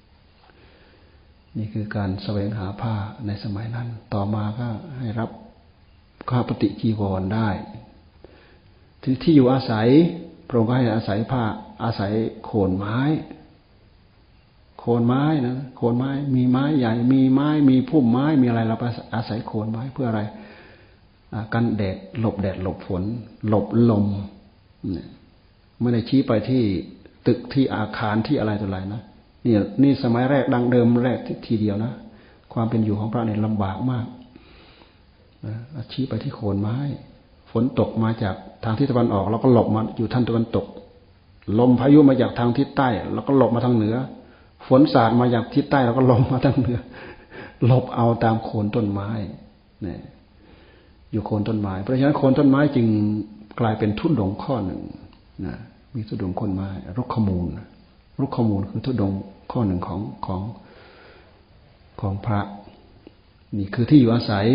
นี่คือการแสวงหาผ้าในสมัยนั้นต่อมาก็ให้รับขหปฏิจีวรได้ที่ที่อยู่อาศัยพระองค์ก็ให้อาศัยผ้าอาศัยโคนไม้โคนไม้นะโคนไม้มีไม้ใหญ่มีไม้มีพุ่มไม้มีอะไรเราอาศัยโคนไม้เพื่ออะไรกันแดดหลบแดดหลบฝนหลบลมไม่ได้ชี้ไปที่ตึกที่อาคารที่อะไรต่ออะไรนะนี่นี่สมัยแรกดังเดิมแรกทีเดียวนะความเป็นอยู่ของพระเนี่ยลำบากมากชี้ไปที่โคนไม้ฝนตกมาจากทางทิศตะวันออกเราก็หลบมาอยู่ทางตะวันตกลมพายุมาจากทางทิศใต้เราก็หลบมาทางเหนือฝนสาดมาจากทิศใต้เราก็หลบมาทางเหนือหลบเอาตามโคนต้นไม้เนี่ยอยู่โคนต้นไม้เพราะฉะนั้นโคนต้นไม้จึงกลายเป็นทุดงข้อหนึ่งนะมีทุดงโคนไม้รุกขมูลรุกขมูลคือทุดงข้อหนึ่งของของของพระนี่คือที่อยู่อาศัย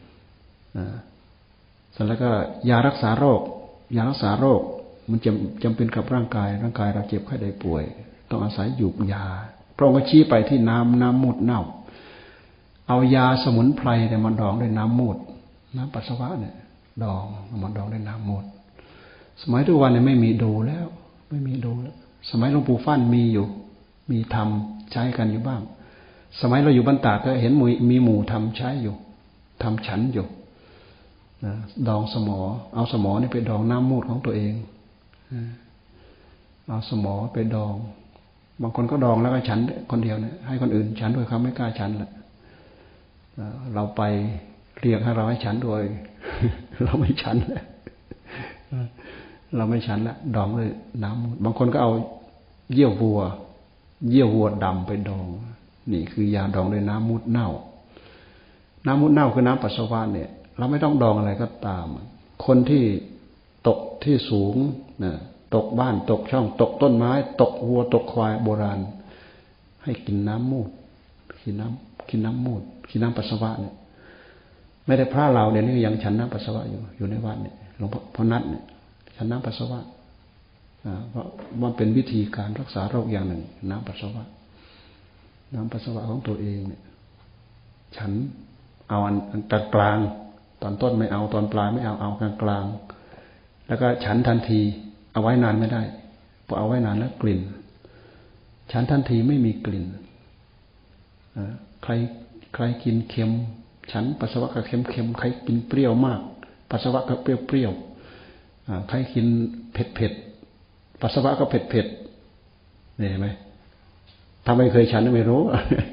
เสร็จแล้วก็ยารักษาโรคยารักษาโรคมันจำจำเป็นกับร่างกายร่างกายเราเจ็บไข้ได้ป่วยต้องอาศัยหยูกยาพระองค์ก็ชี้ไปที่น้ำน้ำมูดเน่าเอายาสมุนไพรเนี่ยมาดองด้วยน้ำมูดน้ำปัสสาวะเนี่ยดองมาดองด้วยน้ำมูดสมัยทุกวันเนี่ยไม่มีดูแล้วไม่มีดูแล้วสมัยหลวงปู่ฟั่นมีอยู่มีทำใช้กันอยู่บ้างสมัยเราอยู่บ้านตากก็เห็นมีหมู่ทำใช้อยู่ทำฉันอยู่นะดองสมอเอาสมอนี่ไปดองน้ำมูดของตัวเองเอาสมอไปดองบางคนก็ดองแล้วก็ฉันคนเดียวเนี่ยให้คนอื่นฉันด้วยเขาไม่กล้าฉันแหละเราไปเรียกให้เราให้ฉันด้วยเราไม่ฉันแล้วเราไม่ฉันละดองเลยน้ำบางคนก็เอาเยี่ยววัวเยี่ยววัวดำไปดองนี่คือยาดองด้วยน้ำมูดเน่าน้ำมูดเน่าคือน้ำปัสสาวะเนี่ยเราไม่ต้องดองอะไรก็ตามคนที่ตกที่สูงนะตกบ้านตกช่องตกต้นไม้ตกวัวตกควายโบราณให้กินน้ำมูดกินน้ำกินน้ำมูดกินน้ำปัสสาวะเนี่ยไม่ได้พระเราเดี๋ยวนี้ยังฉันน้ำปัสสาวะอยู่อยู่ในวัดเนี่ยหลวงพ่อนัทเนี่ยฉันน้ำปัสสาวะเพราะมันเป็นวิธีการรักษาโรคอย่างหนึ่งน้ำปัสสาวะน้ำปัสสาวะของตัวเองเนี่ยฉันเอาอันกลางกลางตอนต้นไม่เอาตอนปลายไม่เอาเอากลางกลางแล้วก็ฉันทันทีเอาไว้นานไม่ได้พอเอาไว้นานแล้วกลิ่นฉันทันทีไม่มีกลิ่นใครใครกินเค็มฉันปัสสาวะก็เค็มเค็มใครกินเปรี้ยวมากปัสสาวะก็เปรี้ยวเปรี้ยวใครกินเผ็ดเผ็ดปัสสาวะก็เผ็ดเผ็ดนี่เห็นไหมถ้าไม่เคยฉันไม่รู้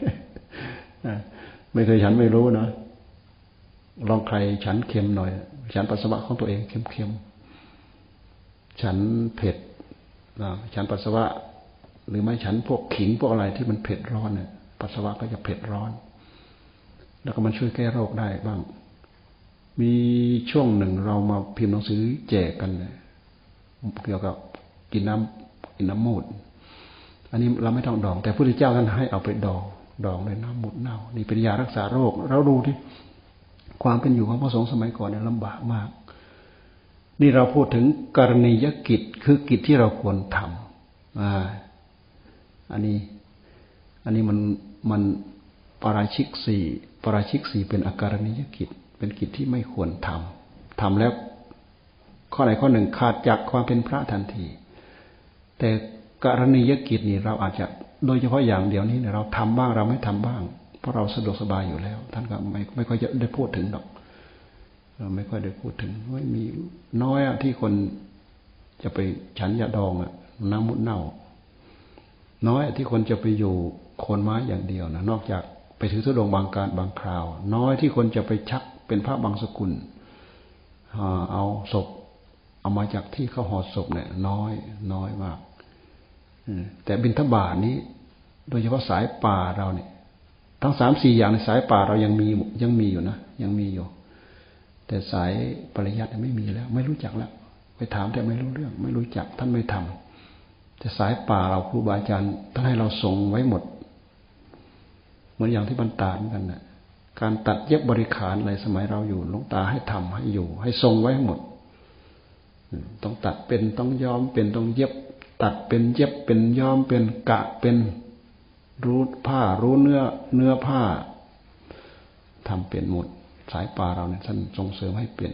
ไม่เคยฉันไม่รู้นะลองใครฉันเค็มหน่อยฉันปัสสาวะของตัวเองเค็มเค็มฉันเผ็ดฉันปัสสาวะหรือไม่ฉันพวกขิงพวกอะไรที่มันเผ็ดร้อนเนี่ยปัสสาวะก็จะเผ็ดร้อนแล้วก็มันช่วยแก้โรคได้บ้างมีช่วงหนึ่งเรามาพิมพ์หนังสือแจกกันเนี่ยเกี่ยวกับกินน้ำกินน้ำมูดอันนี้เราไม่ต้องดองแต่พระพุทธเจ้าท่านให้เอาไปดองดองด้วยน้ำมูดเน่านี่เป็นยารักษาโรคเราดูที่ความเป็นอยู่ของพระสงฆ์สมัยก่อนเนี่ยลำบากมากนี่เราพูดถึงกรณียกิจคือกิจที่เราควรทำอ่าอันนี้อันนี้มันมันปาราชิกสี่ปาราชิกสี่เป็นอาการณียกิจเป็นกิจที่ไม่ควรทำทำแล้วข้อไหนข้อหนึ่งขาดจากความเป็นพระทันทีแต่กรณียกิจนี่เราอาจจะโดยเฉพาะอย่างเดียวนี้เนี่ยเราทำบ้างเราไม่ทำบ้างเพราะเราสะดวกสบายอยู่แล้วท่านก็ไม่ไม่ค่อยจะได้พูดถึงหรอกเราไม่ค่อยได้พูดถึงไม่มีน้อยอะที่คนจะไปฉันยาดองอะน้ำมุดเน่าน้อยที่คนจะไปอยู่โคนไม้อย่างเดียวนะนอกจากไปถือธุดงค์บางการบางคราวน้อยที่คนจะไปชักเป็นพระบางสกุลเอาศพเอามาจากที่เขาห่อศพเนี่ยน้อยน้อยมากแต่บิณฑบาตนี้โดยเฉพาะสายป่าเราเนี่ยทั้งสามสี่อย่างในสายป่าเรายังมียังมีอยู่นะยังมีอยู่แต่สายปริยัติไม่มีแล้วไม่รู้จักแล้วไปถามแต่ไม่รู้เรื่องไม่รู้จักท่านไม่ทำแต่สายป่าเราครูบาอาจารย์ท่านให้เราส่งไว้หมดเหมือนอย่างที่บรรดาเหมือนกันนะการตัดเย็บบริขารอะไรสมัยเราอยู่หลวงตาให้ทำให้อยู่ให้ทรงไว้หมดต้องตัดเป็นต้องย้อมเป็นต้องเย็บตัดเป็นเย็บเป็นย้อมเป็นกะเป็นรู้ผ้ารู้เนื้อเนื้อผ้าทำเป็นหมดสายป่าเราเนี่ยท่านส่งเสริมให้เป็น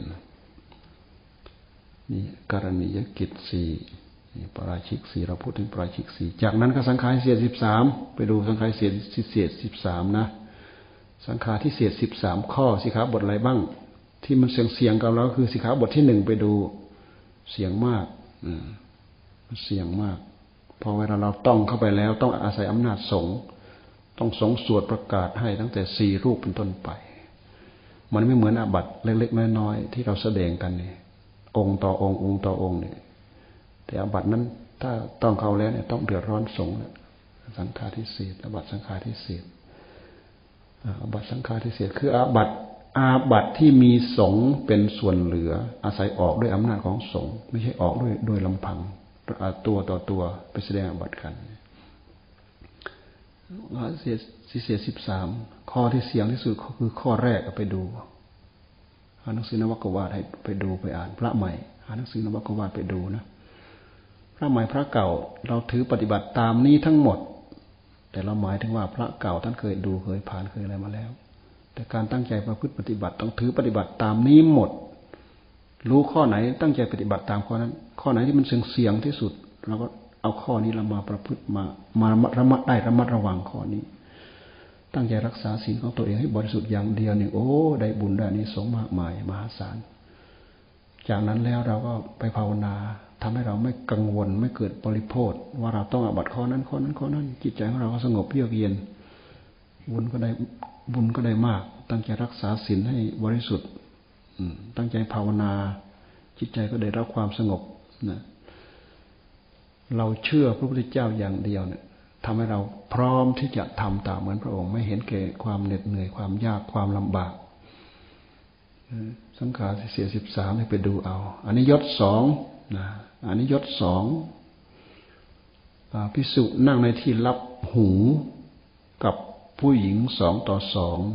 นี่กรณียกิจสี่ปราชิกสี่เราพูดถึงปราชิกสี่จากนั้นก็สังขารเสียสิบสามไปดูสังขารเสียเสียสิบสามนะสังขารที่เสียสิบสามข้อสิขาบทอะไรบ้างที่มันเสียงเสียงกับเราคือสิขาบทที่หนึ่งไปดูเสียงมากอืมเสียงมากพอเวลาเราต้องเข้าไปแล้วต้องอาศัยอำนาจสงฆ์ต้องสงฆ์สวดประกาศให้ตั้งแต่สี่รูปเป็นต้นไปมันไม่เหมือนอาบัติเล็กๆน้อยๆที่เราแสดงกันนี่องค์ต่อองค์องค์ต่อองค์เนี่ยแต่อาบัตินั้นถ้าต้องเข้าแล้วเนี่ยต้องเดือดร้อนสงฆ์สังฆาทิเศษอาบัติสังฆาทิเศษอาบัติสังฆาทิเศษคืออาบัติอาบัติที่มีสงฆ์เป็นส่วนเหลืออาศัยออกด้วยอำนาจของสงฆ์ไม่ใช่ออกด้วยโดยลำพังตัวต่อตัวไปแสดงอาบัติกันเสียเสียสิบสามข้อที่เสียงที่สุดคือข้อแรกไปดูหาหนังสือนวกวาดให้ไปดูไปอ่านพระใหม่หาหนังสือนวกวาดไปดูนะพระใหม่พระเก่าเราถือปฏิบัติตามนี้ทั้งหมดแต่เราหมายถึงว่าพระเก่าท่านเคยดูเคยผ่านเคยอะไรมาแล้วแต่การตั้งใจประพฤติปฏิบัติต้องถือปฏิบัติตามนี้หมดรู้ข้อไหนตั้งใจปฏิบัติตามข้อนั้นข้อไหนที่มันเสี่ยงเสี่ยงที่สุดเราก็เอาข้อนี้เรามาประพฤติมามาระมัดได้ระมัดระวังข้อนี้ตั้งใจรักษาศีลของตัวเองให้บริสุทธิ์อย่างเดียวเนี่ยโอ้ได้บุญได้อานิสงส์มากมายมหาศาลจากนั้นแล้วเราก็ไปภาวนาทำให้เราไม่กังวลไม่เกิดปริโภทว่าเราต้องอาบัติข้อนั้นข้อนั้นข้อนั้นจิตใจของเราก็สงบเยือกเย็นบุญก็ได้บุญก็ได้มากตั้งใจรักษาศีลให้บริสุทธิ์ตั้งใจภาวนาจิตใจก็ได้รับความสงบนะเราเชื่อพระพุทธเจ้าอย่างเดียวเนี่ยทำให้เราพร้อมที่จะทำตามเหมือนพระองค์ไม่เห็นแก่ความเหน็ดเหนื่อยความยากความลำบากสังขารเสียสิบสามให้ไปดูเอาอันนี้ยศสองนะอันนี้ยศสองภิกษุนั่งในที่รับหูกับผู้หญิงสองต่อสอง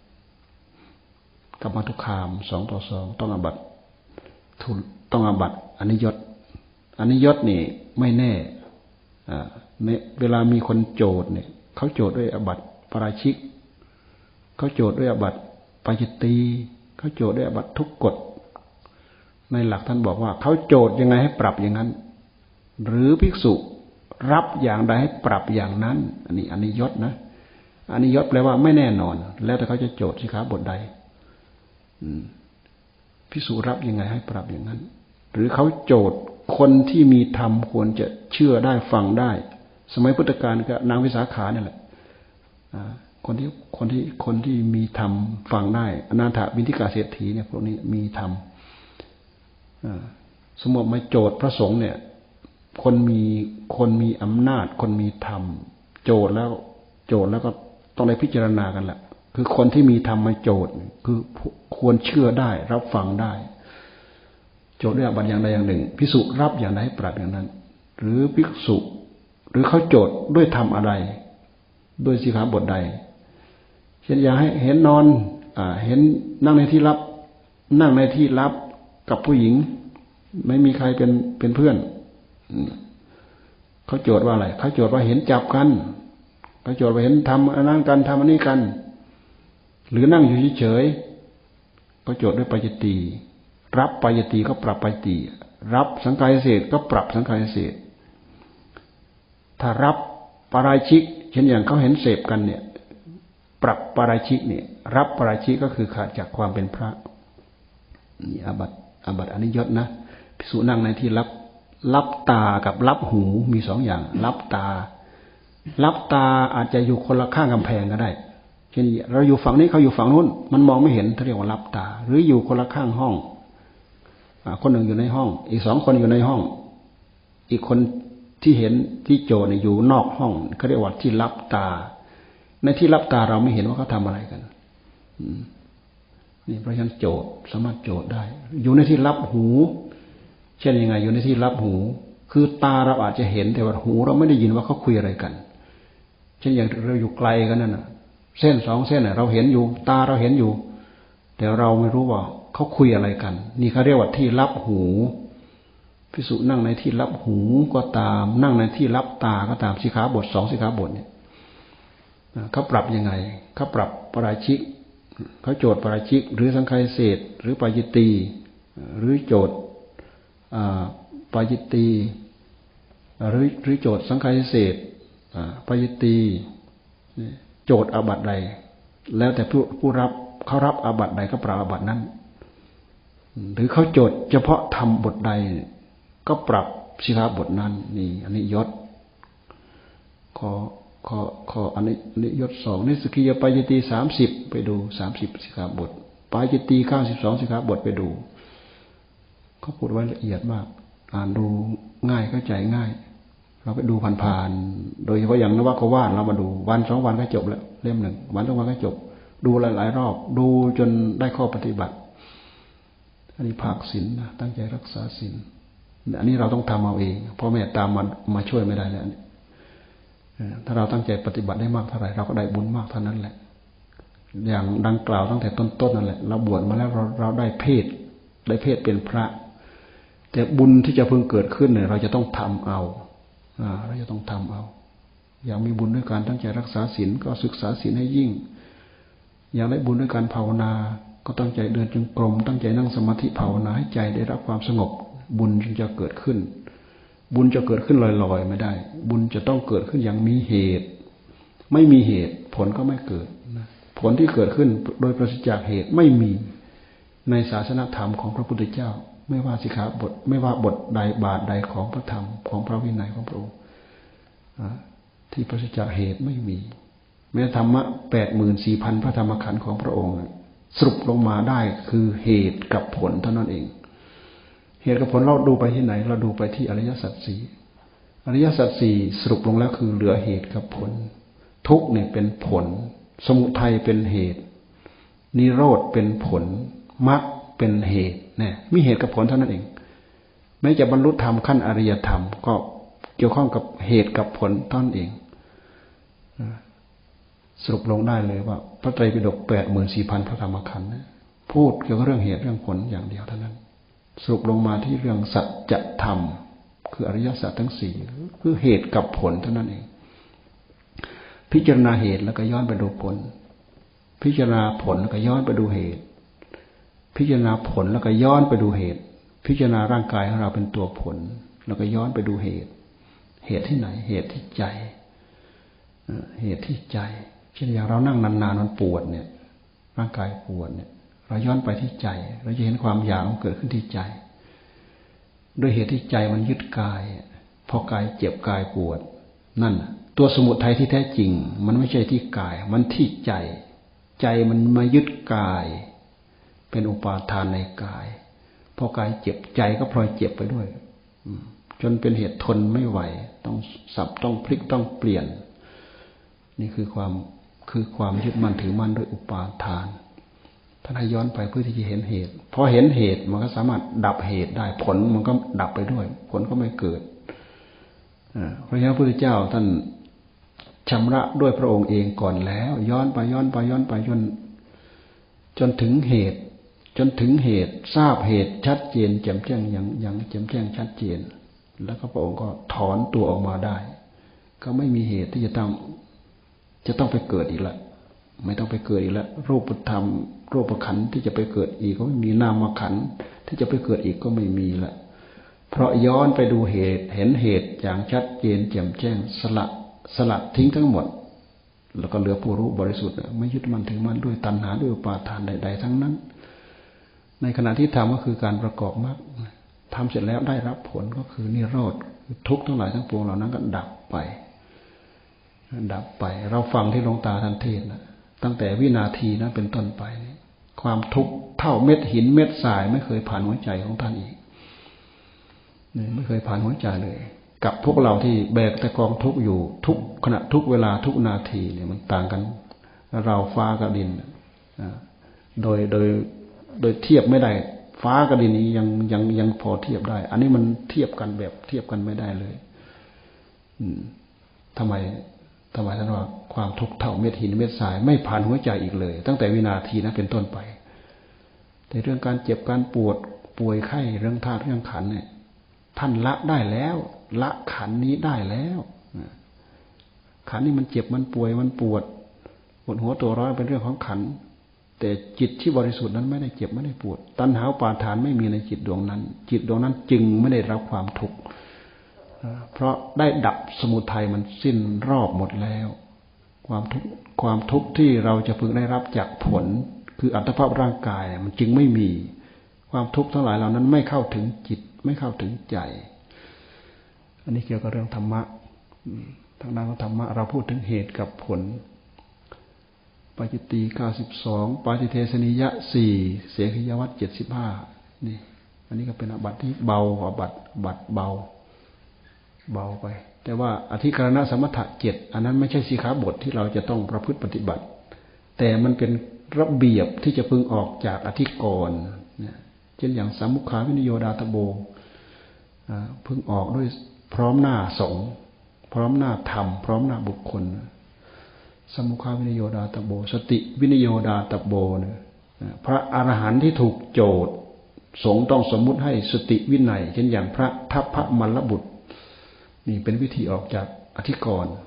กับมัทุคามสองต่อสองต้องอาบัติทุนต้องอาบัติอันนี้ยศอันนี้ยศนี่ไม่แน่เวลามีคนโจทย์เนี่ยเขาโจทย์ด้วยอาบัติปาราชิกเขาโจทย์ด้วยอาบัติปาจิตตีเขาโจทย์ด้วยอาบัติทุกกฎในหลักท่านบอกว่าเขาโจทย์ยังไงให้ปรับอย่างนั้นหรือภิกษุรับอย่างใดให้ปรับอย่างนั้นอันนี้อันนี้ยศนะอันนี้ยศแปลว่าไม่แน่นอนแล้วแต่เขาจะโจทย์สิขาบทใดภิกษุรับยังไงให้ปรับอย่างนั้นหรือเขาโจทย์คนที่มีธรรมควรจะเชื่อได้ฟังได้สมัยพุทธกาลก็นางวิสาขาเนี่ยแหละคนที่คนที่คนที่มีธรรมฟังได้อนาถบิณฑิกาเศรษฐีเนี่ยพวกนี้มีธรรมสมมติมาโจทย์พระสงฆ์เนี่ยคนมีคนมีอำนาจคนมีธรรมโจทย์แล้วโจทย์แล้วก็ต้องได้พิจารณากันแหละคือคนที่มีธรรมมาโจทย์คือควรเชื่อได้รับฟังได้โจทย์ด้วยอาบัติอย่างใดอย่างหนึ่งภิกษุรับอย่างใดให้ปรับอย่างนั้นหรือภิกษุหรือเขาโจทย์ด้วยธรรมอะไรด้วยสิกขาบทใดเช่นอย่าให้เห็นนอนอ่าเห็นนั่งในที่ลับนั่งในที่ลับกับผู้หญิงไม่มีใครเป็นเป็นเพื่อนเขาโจทย์ว่าอะไรเขาโจทย์ว่าเห็นจับกันเขาโจทย์ว่าเห็นทำอันนั้นกันทำอันนี้กันหรือนั่งอยู่เฉยๆเขาโจทย์ด้วยปัจจิตีรับปัจจิตีก็ปรับปัจจิตีรับสังขารเศษก็ปรับสังขารเศษถ้ารับปาราชิกเช่นอย่างเขาเห็นเสพกันเนี่ยปรับปาราชิกเนี่ยรับปาราชิกก็คือขาดจากความเป็นพระนี่อาบัติอาบัติอนิยตนะภิกษุนั่งในที่รับรับตากับรับหูมีสองอย่างรับตารับตาอาจจะอยู่คนละข้างกำแพงก็ได้เช่นเราอยู่ฝั่งนี้เขาอยู่ฝั่งนู้นมันมองไม่เห็นเขาเรียกว่ารับตาหรืออยู่คนละข้างห้องคนหนึ่งอยู่ในห้องอีกสองคนอยู่ในห้องอีกคนที่เห็นที่โจเนี่ยอยู่นอกห้องเขาเรียกว่าที่รับตาในที่รับตาเราไม่เห็นว่าเขาทำอะไรกันนี่เพราะฉะนั้นโจทย์สามารถโจทย์ได้อยู่ในที่รับหูเช่นยังไงอยู่ในที่รับหูคือตาเราอาจจะเห็นแต่ว่าหูเราไม่ได้ยินว่าเขาคุยอะไรกันเช่นอย่างเราอยู่ไกลกันนั่นน่ะเส้นสองเส้นน่ะเราเห็นอยู่ตาเราเห็นอยู่แต่เราไม่รู้ว่าเขาคุยอะไรกันนี่เขาเรียกว่าที่รับหูภิกษุนั่งในที่รับหูก็ตามนั่งในที่รับตาก็ตามสิกขาบทสองสิกขาบทเนี่ยเขาปรับยังไงเขาปรับปาราชิกเขาโจทย์ปาราชิกหรือสังขารเศษหรือปาจิตตีหรือโจทย์ปาจิตตีหรือหรือโจทย์สังขารเศษปาจิตตีโจทย์อาบัติใดแล้วแต่ผู้ผู้รับเขารับอาบัติใดก็ปรับอาบัตินั้นหรือเขาโจทย์เฉพาะทำบทใดก็ปรับสิกขาบทนั้นนี่อันนี้ยศขอขอขออันนี้อันนี้ยศสองนี่สกิยปาจิตตีสามสิบไปดูสามสิบสิกขาบทปาจิตตีเก้าสิบสองสิกขาบทไปดูเขาพูดไว้ละเอียดมากอ่านดูง่ายเข้าใจง่ายเราไปดูผ่านๆโดยเฉพาะอย่างนวโกวาทเรามาดูวันสองวันก็จบแล้วเล่มหนึ่งวันสองวันก็จบดูหลายๆรอบดูจนได้ข้อปฏิบัติอันนี้ภาคศีลนะตั้งใจรักษาศีลอันนี้เราต้องทำเอาเองพ่อแม่ตามมามาช่วยไม่ได้แล้วถ้าเราตั้งใจปฏิบัติได้มากเท่าไหร่เราก็ได้บุญมากเท่านั้นแหละอย่างดังกล่าวตั้งแต่ต้นๆนั่นแหละเราบวชมาแล้วเราเราได้เพศได้เพศเป็นพระแต่บุญที่จะเพิ่งเกิดขึ้นเนี่ยเราจะต้องทำเอาเราจะต้องทำเอาอยากมีบุญด้วยการตั้งใจรักษาศีลก็ศึกษาศีลให้ยิ่งอยากได้บุญด้วยการภาวนาก็ตั้งใจเดินจงกรมตั้งใจนั่งสมาธิภาวนาให้ใจได้รับความสงบบุญจึงจะเกิดขึ้นบุญจะเกิดขึ้นลอยๆไม่ได้บุญจะต้องเกิดขึ้นอย่างมีเหตุไม่มีเหตุผลก็ไม่เกิดผลที่เกิดขึ้นโดยปราศจากเหตุไม่มีในศาสนธรรมของพระพุทธเจ้าไม่ว่าสิกขาบทไม่ว่าบทใดบาทใดของพระธรรมของพระวินัยของพระองค์ที่ปราศจากเหตุไม่มีแม้ธรรมะแปดหมื่นสี่พันพระธรรมขันธ์ของพระองค์สรุปลงมาได้คือเหตุกับผลเท่านั้นเองเหตุกับผลเราดูไปที่ไหนเราดูไปที่อริยสัจสี่อริยสัจสี่สรุปลงแล้วคือเหลือเหตุกับผลทุกข์เนี่ยเป็นผลสมุทัยเป็นเหตุนิโรธเป็นผลมรรคเป็นเหตุเนี่ยมีเหตุกับผลเท่านั้นเองแม้จะบรรลุธรรมขั้นอริยธรรมก็เกี่ยวข้องกับเหตุกับผลเท่านั้นเองสรุปลงได้เลยว่าพระไตรปิฎกแปดหมื่นสี่พันพระธรรมขันธ์พูดเกี่ยวกับเรื่องเหตุเรื่องผลอย่างเดียวเท่านั้นสรุปลงมาที่เรื่องสัจธรรมคืออริยสัจทั้งสี่คือเหตุกับผลเท่านั้นเองพิจารณาเหตุแล้วก็ย้อนไปดูผลพิจารณาผลแล้วก็ย้อนไปดูเหตุพิจารณาผลแล้วก็ย้อนไปดูเหตุพิจารณาร่างกายของเราเป็นตัวผลแล้วก็ย้อนไปดูเหตุเหตุที่ไหนเหตุที่ใจเหตุที่ใจเช่นอย่างเรานั่งนานๆมันปวดเนี่ยร่างกายปวดเนี่ยเราย้อนไปที่ใจเราจะเห็นความอยากมันเกิดขึ้นที่ใจด้วยเหตุที่ใจมันยึดกายพอกายเจ็บกายปวดนั่นตัวสมุทัยที่แท้จริงมันไม่ใช่ที่กายมันที่ใจใจมันมายึดกายเป็นอุปาทานในกายพอกายเจ็บใจก็พลอยเจ็บไปด้วยจนเป็นเหตุทนไม่ไหวต้องสับต้องพลิกต้องเปลี่ยนนี่คือความคือความยึดมั่นถือมั่นด้วยอุปาทานท่านให้ย้อนไปเพื่อที่จะเห็นเหตุพอเห็นเหตุมันก็สามารถดับเหตุได้ผลมันก็ดับไปด้วยผลก็ไม่เกิดเพราะฉะนั้นพระพุทธเจ้าท่านชำระด้วยพระองค์เองก่อนแล้วย้อนไปย้อนไปย้อนไปจนจนถึงเหตุจนถึงเหตุทราบเหตุชัดเจนแจ่มแจ้งอย่างอย่างแจ่มแจ้งชัดเจนแล้วก็พระองค์ก็ถอนตัวออกมาได้ก็ไม่มีเหตุที่จะต้องจะต้องไปเกิดอีกละไม่ต้องไปเกิดอีกแล้วรูปธรรมรูปขันธ์ที่จะไปเกิดอีกก็ไม่มีนามขันธ์ที่จะไปเกิดอีกก็ไม่มีละเพราะย้อนไปดูเหตุเห็นเหตุอย่างชัดเจนแจ่มแจ้งสละสละทิ้งทั้งหมดแล้วก็เหลือผู้รู้บริสุทธิ์ไม่ยึดมั่นถือมั่นด้วยตัณหาด้วยอุปาทานใดๆทั้งนั้นในขณะที่ทำก็คือการประกอบมรรคทำเสร็จแล้วได้รับผลก็คือนิโรธทุกข์ทั้งหลายทั้งปวงเหล่านั้นก็ดับไปดับไปเราฟังที่หลวงตาท่านเทศน์นะตั้งแต่วินาทีนั้นเป็นต้นไปความทุกข์เท่าเม็ดหินเม็ดทรายไม่เคยผ่านหัวใจของท่านอีกนี่ไม่เคยผ่านหัวใจเลยกับพวกเราที่แบกแต่กองทุกข์อยู่ทุกขณะทุกเวลาทุกนาทีเนี่ยมันต่างกันเราฟ้ากับดินโดยโดยโดยเทียบไม่ได้ฟ้ากับดินนี้ยังยังยังพอเทียบได้ อันนี้มันเทียบกันแบบเทียบกันไม่ได้เลยอืมทำไมทำไมท่านว่าความทุกข์เท่าเม็ดหินเม็ดทรายไม่ผ่านหัวใจอีกเลยตั้งแต่วินาทีนั้นเป็นต้นไปแต่เรื่องการเจ็บการปวดป่วยไข้เรื่องธาตุเรื่องขันธ์เนี่ยท่านละได้แล้วละขันธ์นี้ได้แล้วขันธ์นี้มันเจ็บมันป่วยมันปวดปวดหัวตัวร้อนเป็นเรื่องของขันธ์แต่จิตที่บริสุทธิ์นั้นไม่ได้เจ็บไม่ได้ปวดตัณหาอุปาทานไม่มีในจิตดวงนั้นจิตดวงนั้นจึงไม่ได้รับความทุกข์เพราะได้ดับสมุทัยมันสิ้นรอบหมดแล้วความทุกข์ความทุกข์ที่เราจะพึงได้รับจากผลคืออัตภาพร่างกายมันจึงไม่มีความทุกข์ทั้งหลายเหล่านั้นไม่เข้าถึงจิตไม่เข้าถึงใจอันนี้เกี่ยวกับเรื่องธรรมะทางด้านของธรรมะเราพูดถึงเหตุกับผลปาจิตตีเก้าสิบสองปาจิเทสนิยะสี่เสขียวัตรเจ็ดสิบห้านี่อันนี้ก็เป็นอาบัติที่เบากว่าบัตรบัตรเบาเบาไปแต่ว่าอธิการณสมถะเจ็ดอันนั้นไม่ใช่สิกขาบทที่เราจะต้องประพฤติปฏิบัติแต่มันเป็นระเบียบที่จะพึงออกจากอธิกรณ์เช่นอย่างสามุขาวินิโยดาตโบพึงออกด้วยพร้อมหน้าสงฆ์พร้อมหน้าธรรมพร้อมหน้าบุคคลสามุขาวินิโยดาตโบสติวินิโยดาตโบเนี่ยพระอรหันต์ที่ถูกโจทย์สงฆ์ต้องสมมุติให้สติวินัยเช่นอย่างพระทัพพระมัลลบุตรนี่เป็นวิธีออกจากอธิกรณ์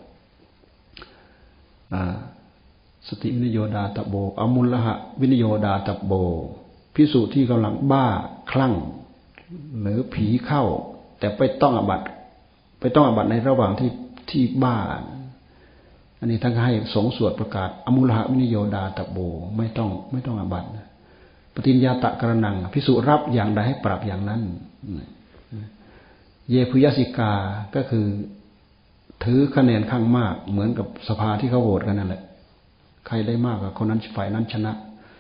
สติวินิโยดาตโบอมุลละหะวินิโยดาตโบภิกษุที่กำลังบ้าคลั่งหรือผีเข้าแต่ไปต้องอาบัติไปต้องอาบัติในระหว่างที่ที่บ้านอันนี้ท่านให้สงฆ์สวดประกาศอมุลหะวินิโยดาตะโบไม่ต้องไม่ต้องอาบัติปฏิญญาตะกระนังภิกษุรับอย่างใดให้ปรับอย่างนั้นเยพุยสิกาก็คือถือคะแนนข้างมากเหมือนกับสภาที่เขาโหวตกันนั่นแหละใครได้มากกว่าคนนั้นฝ่ายนั้นชนะ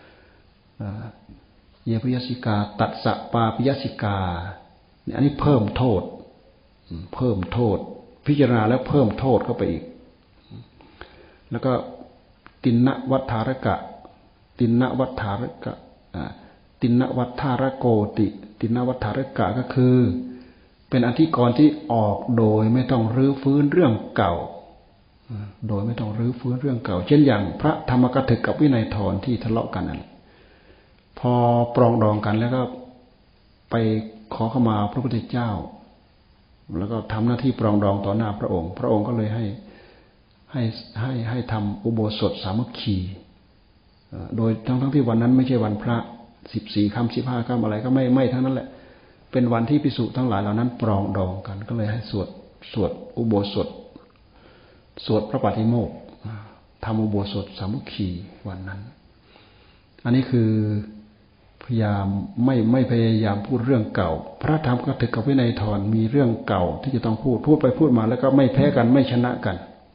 เยพุยสิกาตัดสะปาปิยสิกาอันนี้เพิ่มโทษเพิ่มโทษพิจารณาแล้วเพิ่มโทษเข้าไปอีกแล้วก็ตินนวัฏฐารกะตินนวัฏฐารกะตินนวัฏฐารโกติตินนวัฏฐารกะก็คือเป็นอธิกรณ์ที่ออกโดยไม่ต้องรื้อฟื้นเรื่องเก่าโดยไม่ต้องรื้อฟื้นเรื่องเก่าเช่นอย่างพระธรรมกถึกกับวินัยทรที่ทะเลาะกันนั่นพอปรองดองกันแล้วก็ไปขอเข้ามาพระพุทธเจ้าแล้วก็ทำหน้าที่ปรองดองต่อหน้าพระองค์พระองค์ก็เลยให้ให้ให้ให้ทำอุโบสถสามัคคีโดยทั้งทั้งที่วันนั้นไม่ใช่วันพระสิบสี่ค่ำสิบห้าค่ำอะไรก็ไม่ไม่ทั้งนั้นแหละเป็นวันที่ภิกษุทั้งหลายเหล่านั้นปรองดองกันก็เลยให้สวดสวดอุโบสถสวดพระปฏิโมกข์ทำอุโบสถสามัคคีวันนั้นอันนี้คือพยายามไม่ไม่พยายามพูดเรื่องเก่าพระธรรมกถึกกับวินัยทรมีเรื่องเก่าที่จะต้องพูดพูดไปพูดมาแล้วก็ไม่แพ้กันไม่ชนะกัน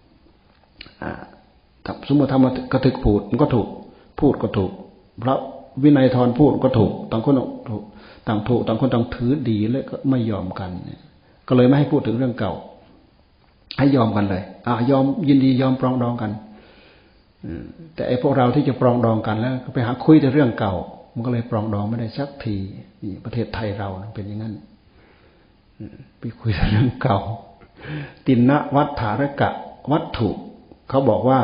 สมมติธรรมกถึกพูดมันก็ถูกพูดก็ถูกพระวินัยทรพูดก็ถูกต่างคนถูกต่างถูกต่างคนต่างถือดีแล้วก็ไม่ยอมกันก็เลยไม่ให้พูดถึงเรื่องเก่าให้ยอมกันเลยอ่ะยอมยินดียอมปรองดองกันแต่ไอ้พวกเราที่จะปรองดองกันแล้วก็ไปหาคุยแต่เรื่องเก่ามันก็เลยปรองดองไม่ได้สักทีนี่ประเทศไทยเราเป็นอย่างนั้นไปคุยแต่เรื่องเก่าตินนวัฏฐารกะวัตถุเขาบอกว่า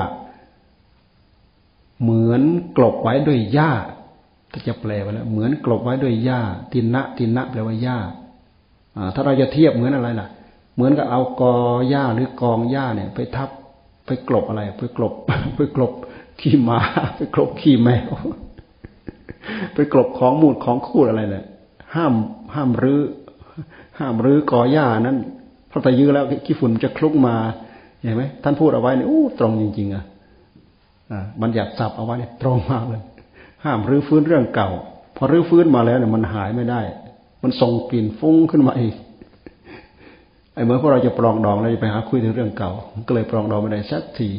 เหมือนกลบไว้ด้วยหญ้าถ้าจะแปลไปแล้วเหมือนกลบไว้ด้วยหญ้าตินนะตินนะแปลว่าหญ้าถ้าเราจะเทียบเหมือนอะไรล่ะเหมือนกับเอากอหญ้าหรือกองหญ้าเนี่ยไปทับไปกลบอะไรไปกลบไปกลบขี้หมาไปกลบขี้แมวไปกลบของมูดของคูดอะไรเนี่ยห้ามห้ามรื้อห้ามรื้อกอหญ้านั้นเพราะแต่ยื้อแล้วขี้ฝุ่นจะคลุ้งมาเห็นไหมท่านพูดเอาไว้เนี่ยอู้ตรงจริงๆอ่ะบัญญัติศัพท์เอาไว้เนี่ยตรงมากเลยห้ามรื้อฟื้นเรื่องเก่าพอรื้อฟื้นมาแล้วเนี่ยมันหายไม่ได้มันส่งกลิ่นฟุ้งขึ้นมาอีกไอ้เมื่อพวกเราจะปรองดองเราจะไปหาคุยถึงเรื่องเก่าก็เลยปรองดองไม่ได้สักที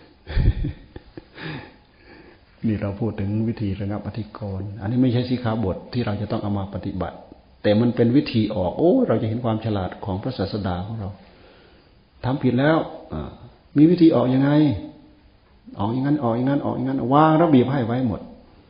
นี่เราพูดถึงวิธีระงับอธิกรณ์อันนี้ไม่ใช่สิกขาบทที่เราจะต้องเอามาปฏิบัติแต่มันเป็นวิธีออกโอ้เราจะเห็นความฉลาดของพระศาสดาของเราทำผิดแล้วมีวิธีออกยังไงออกอย่างนั้นออกอย่างนั้นออกอย่างนั้นวางระเบียบให้ไว้หมด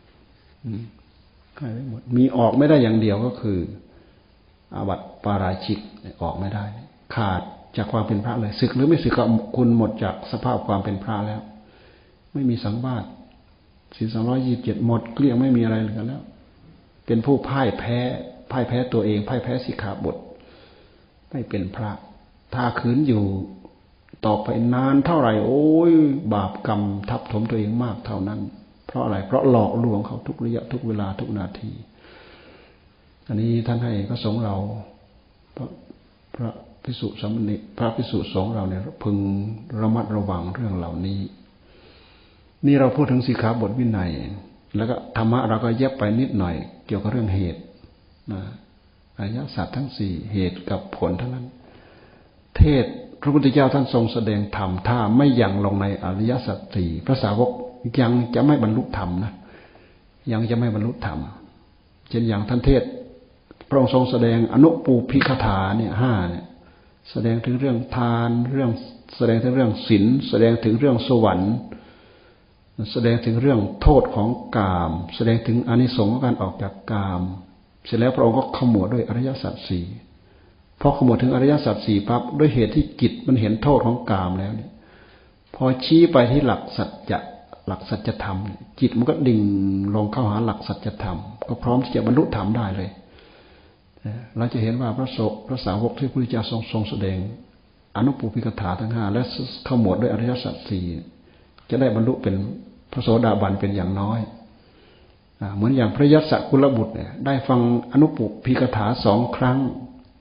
ให้ไว้หมดมีออกไม่ได้อย่างเดียวก็คืออาบัติปาราชิกออกไม่ได้ขาดจากความเป็นพระเลยศึกหรือไม่ศึกก็คุณหมดจากสภาพความเป็นพระแล้วไม่มีสังวาสศีลสองร้อยยี่สิบเจ็ดหมดเกลี้ยงไม่มีอะไรเหลือแล้วเป็นผู้พ่ายแพ้พ่ายแพ้ตัวเองพ่ายแพ้สิกขาบทไม่เป็นพระถ้าขืนอยู่ต่อไปนานเท่าไหร่โอ้ยบาปกรรมทับถมตัวเองมากเท่านั้นเพราะอะไรเพราะหลอกลวงเขาทุกระยะทุกเวลาทุกนาทีอันนี้ท่านให้พระสงฆ์เราพระพระภิกษุสามเณรพระภิกษุสงฆ์เราเนี่ยพึงระมัดระวังเรื่องเหล่านี้นี่เราพูดถึงสิกขาบทวินัยแล้วก็ธรรมะเราก็แยบไปนิดหน่อยเกี่ยวกับเรื่องเหตุนะอริยสัจทั้งสี่เหตุกับผลทั้งนั้นเทศพระพุทธเจ้าท่านทรงแสดงธรรมถ้าไม่ยังลงในอริยสัจสี่พระสาวกยังจะไม่บรรลุธรรมนะยังจะไม่บรรลุธรรมเช่นอย่างท่านเทศพระองค์ทรงแสดงอนุปูพิคถาเนี่ยห้าเนี่ยแสดงถึงเรื่องทานเรื่องแสดงถึงเรื่องศีลแสดงถึงเรื่องสวรรค์แสดงถึงเรื่องโทษของกามแสดงถึงอานิสงส์ของการออกจากกามเสร็จแล้วพระองค์ก็ขมวดด้วยอริยสัจสี่พอขมวดถึงอริยสัจสี่ปั๊บด้วยเหตุที่จิตมันเห็นโทษของกามแล้วเนี่ยพอชี้ไปที่หลักสัจจะหลักสัจธรรมจิตมันก็ดิ่งลงเข้าหาหลักสัจธรรมก็พร้อมที่จะบรรลุธรรมได้เลยเราจะเห็นว่าพระโสพระสาวกที่พระพุทธเจ้าทรงทรงแสดงอนุปูพิกถาทั้งห้าและขมวดด้วยอริยสัจสี่จะได้บรรลุเป็นพระโสดาบันเป็นอย่างน้อยเหมือนอย่างพระยัสสกุลบุตรเนี่ยได้ฟังอนุปุพิกถาสองครั้งข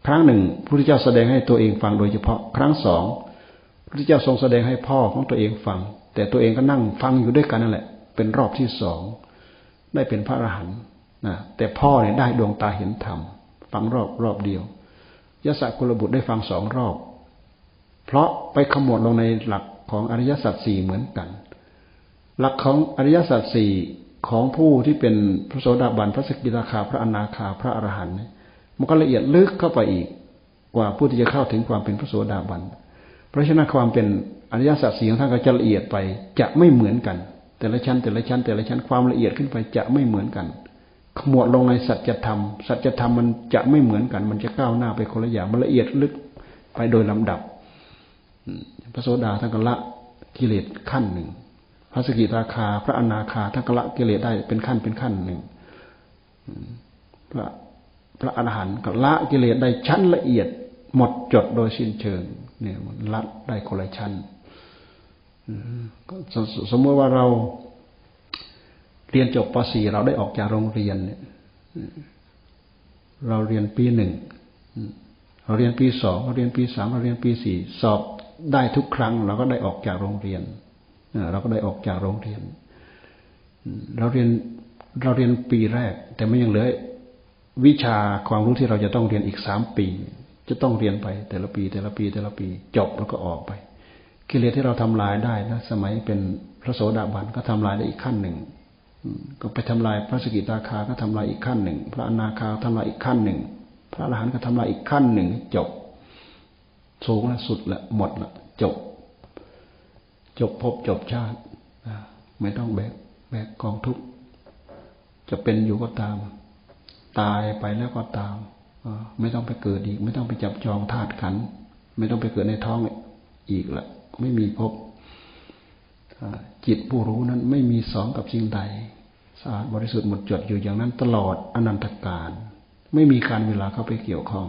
ครั้งหนึ่งพระพุทธเจ้าแสดงให้ตัวเองฟังโดยเฉพาะครั้งสองพระพุทธเจ้าทรงแสดงให้พ่อของตัวเองฟังแต่ตัวเองก็นั่งฟังอยู่ด้วยกันนั่นแหละเป็นรอบที่สองได้เป็นพระอรหันต์นะแต่พ่อเนี่ยได้ดวงตาเห็นธรรมฟังรอบรอบเดียวยศกุลบุตรได้ฟังสองรอบเพราะไปขมวดลงในหลักของอริยสัจสี่เหมือนกันหลักของอริยสัจสี่ของผู้ที่เป็นพระโสดาบันพระสกิทาคาพระอนาคาพระอรหันต์มันก็ละเอียดลึกเข้าไปอีกกว่าผู้ที่จะเข้าถึงความเป็นพระโสดาบันเพราะฉะนั้นความเป็นอริยสัจสี่ของท่านก็จะละเอียดไปจะไม่เหมือนกันแต่ละชั้นแต่ละชั้นแต่ละชั้นความละเอียดขึ้นไปจะไม่เหมือนกันขมวดลงในสัจธรรมสัจธรรมมันจะไม่เหมือนกันมันจะก้าวหน้าไปคนละอย่างมันละเอียดลึกไปโดยลำดับพระโสดาท่านก็ละกิเลสขั้นหนึ่งพระสกิทาคาพระอนาคาท่านก็ละกิเลสได้เป็นขั้นเป็นขั้นหนึ่งพระพระอรหันต์ก็ละกิเลสได้ชั้นละเอียดหมดจดโดยสิ้นเชิงเนี่ยมันละได้คนละชั้นสมมติว่าเราเรียนจบป .สี่ เราได้ออกจากโรงเรียนเนี่ยเราเรียนปีหนึ่งเราเรียนปีสองเราเรียนปีสามเราเรียนปีสี่สอบได้ทุกครั้งเราก็ได้ออกจากโรงเรียนเราก็ได้ออกจากโรงเรียนเราเรียนเราเรียนปีแรกแต่ไม่ยังเหลือวิชาความรู้ที่เราจะต้องเรียนอีกสามปีจะต้องเรียนไปแต่ละปีแต่ละปีแต่ละปีจบแล้วก็ออกไปกิเลสที่เราทำลายได้นะสมัยเป็นพระโสดาบันก็ทำลายได้อีกขั้นหนึ่งก็ไปทำลายพระสกิทาคาก็ทำลายอีกขั้นหนึ่งพระอนาคาทำลายอีกขั้นหนึ่งพระอรหันต์ก็ทำลายอีกขั้นหนึ่งจบสูงละสุดละหมดละจบจบภพจบชาติไม่ต้องแบกแบกกองทุกข์จะเป็นอยู่ก็ตามตายไปแล้วก็ตามไม่ต้องไปเกิดอีกไม่ต้องไปจับจองธาตุขันธ์ไม่ต้องไปเกิดในท้องอีกละไม่มีภพจิตผู้รู้นั้นไม่มีสองกับสิ่งใดสะอาดบริสุทธิ์หมดจดอยู่อย่างนั้นตลอดอนันตกาลไม่มีการเวลาเข้าไปเกี่ยวข้อง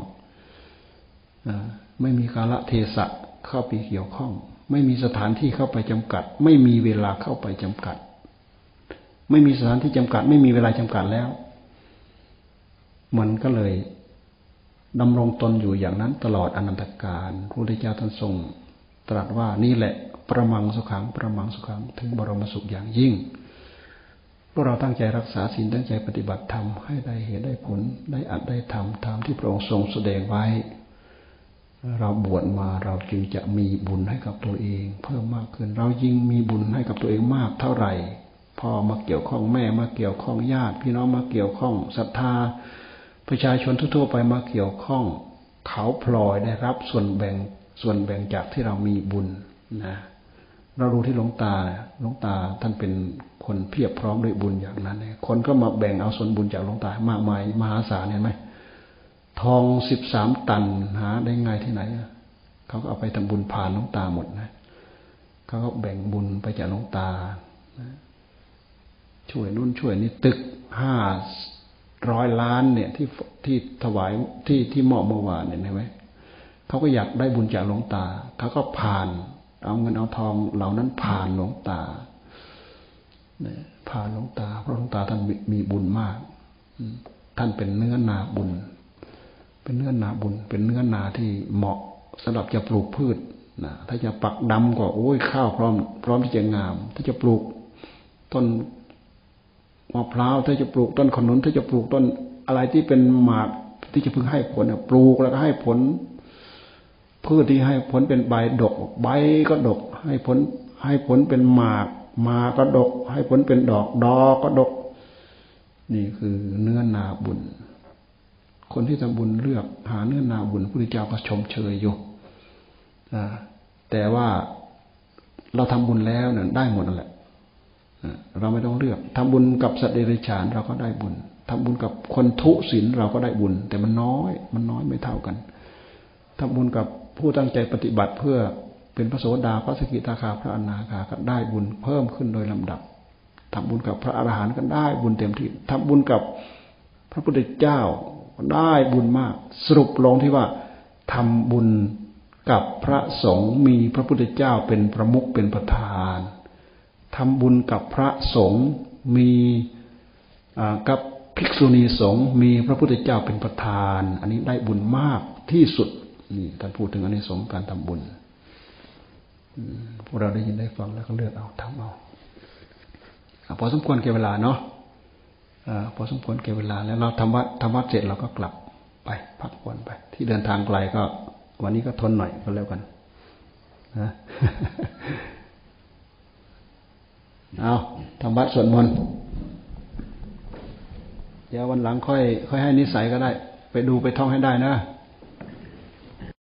ไม่มีกาลเทศะเข้าไปเกี่ยวข้องไม่มีสถานที่เข้าไปจำกัดไม่มีเวลาเข้าไปจำกัดไม่มีสถานที่จำกัดไม่มีเวลาจำกัดแล้วมันก็เลยดำรงตนอยู่อย่างนั้นตลอดอนันตกาลพระพุทธเจ้าท่านทรงตรัสว่านี่แหละประมังสุขังประมังสุขังถึงบรมสุขอย่างยิ่งพวกเราตั้งใจรักษาศีลตั้งใจปฏิบัติธรรมให้ได้เหตุได้ผลได้อัดได้ทำตามที่พระองค์ทรงแสดงไว้เราบวชมาเราจึงจะมีบุญให้กับตัวเองเพิ่มมากขึ้นเรายิ่งมีบุญให้กับตัวเองมากเท่าไหร่พ่อมาเกี่ยวข้องแม่มาเกี่ยวข้องญาติพี่น้องมาเกี่ยวข้องศรัทธาประชาชนทั่วๆไปมาเกี่ยวข้องเขาพลอยได้รับส่วนแบ่งส่วนแบ่งจากที่เรามีบุญนะเราดูที่หลวงตาหลวงตาท่านเป็นคนเพียบพร้อมด้วยบุญอย่างนั้นคนก็มาแบ่งเอาส่วนบุญจากหลวงตามากมายมหาศาลเห็นไหมทองสิบสามตันหาได้ง่ายที่ไหนเขาก็เอาไปทำบุญผ่านหลวงตาหมดนะเขาก็แบ่งบุญไปจากหลวงตาช่วยนู่นช่วยนี่ตึกห้าร้อยล้านเนี่ยที่ที่ถวายที่ที่มอบเมื่อวานเนี่ยเห็นไหมเขาก็อยากได้บุญจากหลวงตาเขาก็ผ่านเอาเงินเอาทองเหล่านั้นผ่านหลวงตาผ่านหลวงตาเพราะหลวงตาท่านมีบุญมากท่านเป็นเนื้อนาบุญเป็นเนื้อนาบุญเป็นเนื้อนาที่เหมาะสำหรับจะปลูกพืชนะถ้าจะปักดำก็โอ้ยข้าวพร้อมพร้อมที่จะงามถ้าจะปลูกต้นมะพร้าวถ้าจะปลูกต้นขนุนถ้าจะปลูกต้นอะไรที่เป็นหมากที่จะพึงให้ผลปลูกแล้วก็ให้ผลพืชที่ให้ผลเป็นใบดกใบก็ดกให้ผลให้ผลเป็นหมากหมากก็ดกให้ผลเป็นดอกดอกก็ดกนี่คือเนื้อนาบุญคนที่ทำบุญเลือกหาเนื้อนาบุญพระพุทธเจ้าก็ชมเชยอยู่แต่ว่าเราทำบุญแล้วเนี่ยได้หมดนั่นแหละเราไม่ต้องเลือกทำบุญกับสัตว์เดรัจฉานเราก็ได้บุญทำบุญกับคนทุศีลเราก็ได้บุญแต่มันน้อยมันน้อยไม่เท่ากันทำบุญกับผู้ตั้งใจปฏิบัติเพื่อเป็นพระโสดาพระสกิทาคาพระอนาคาก็ได้บุญเพิ่มขึ้นโดยลำดับทำบุญกับพระอรหันต์ก็ได้บุญเต็มที่ทำบุญกับพระพุทธเจ้าก็ได้บุญมากสรุปลงที่ว่าทำบุญกับพระสงฆ์มีพระพุทธเจ้าเป็นประมุขเป็นประธานทำบุญกับพระสงฆ์มีกับภิกษุณีสงฆ์มีพระพุทธเจ้าเป็นประธานอันนี้ได้บุญมากที่สุดนี่ท่านพูดถึงอานิสงส์การทำบุญพวกเราได้ยินได้ฟังแล้วก็เลือกเอาทำเอาพอสมควรแก่เวลาเนาะพอสมควรแก่เวลาแล้วเราทำวัดทำวัดเสร็จเราก็กลับไปพักผ่อนไป ที่เดินทางไกลก็วันนี้ก็ทนหน่อยก็แล้วกันนะเอาทำวัดสวดมนต์เดี๋ยววันหลังค่อยค่อยให้นิสัยก็ได้ไปดูไปท่องให้ได้นะ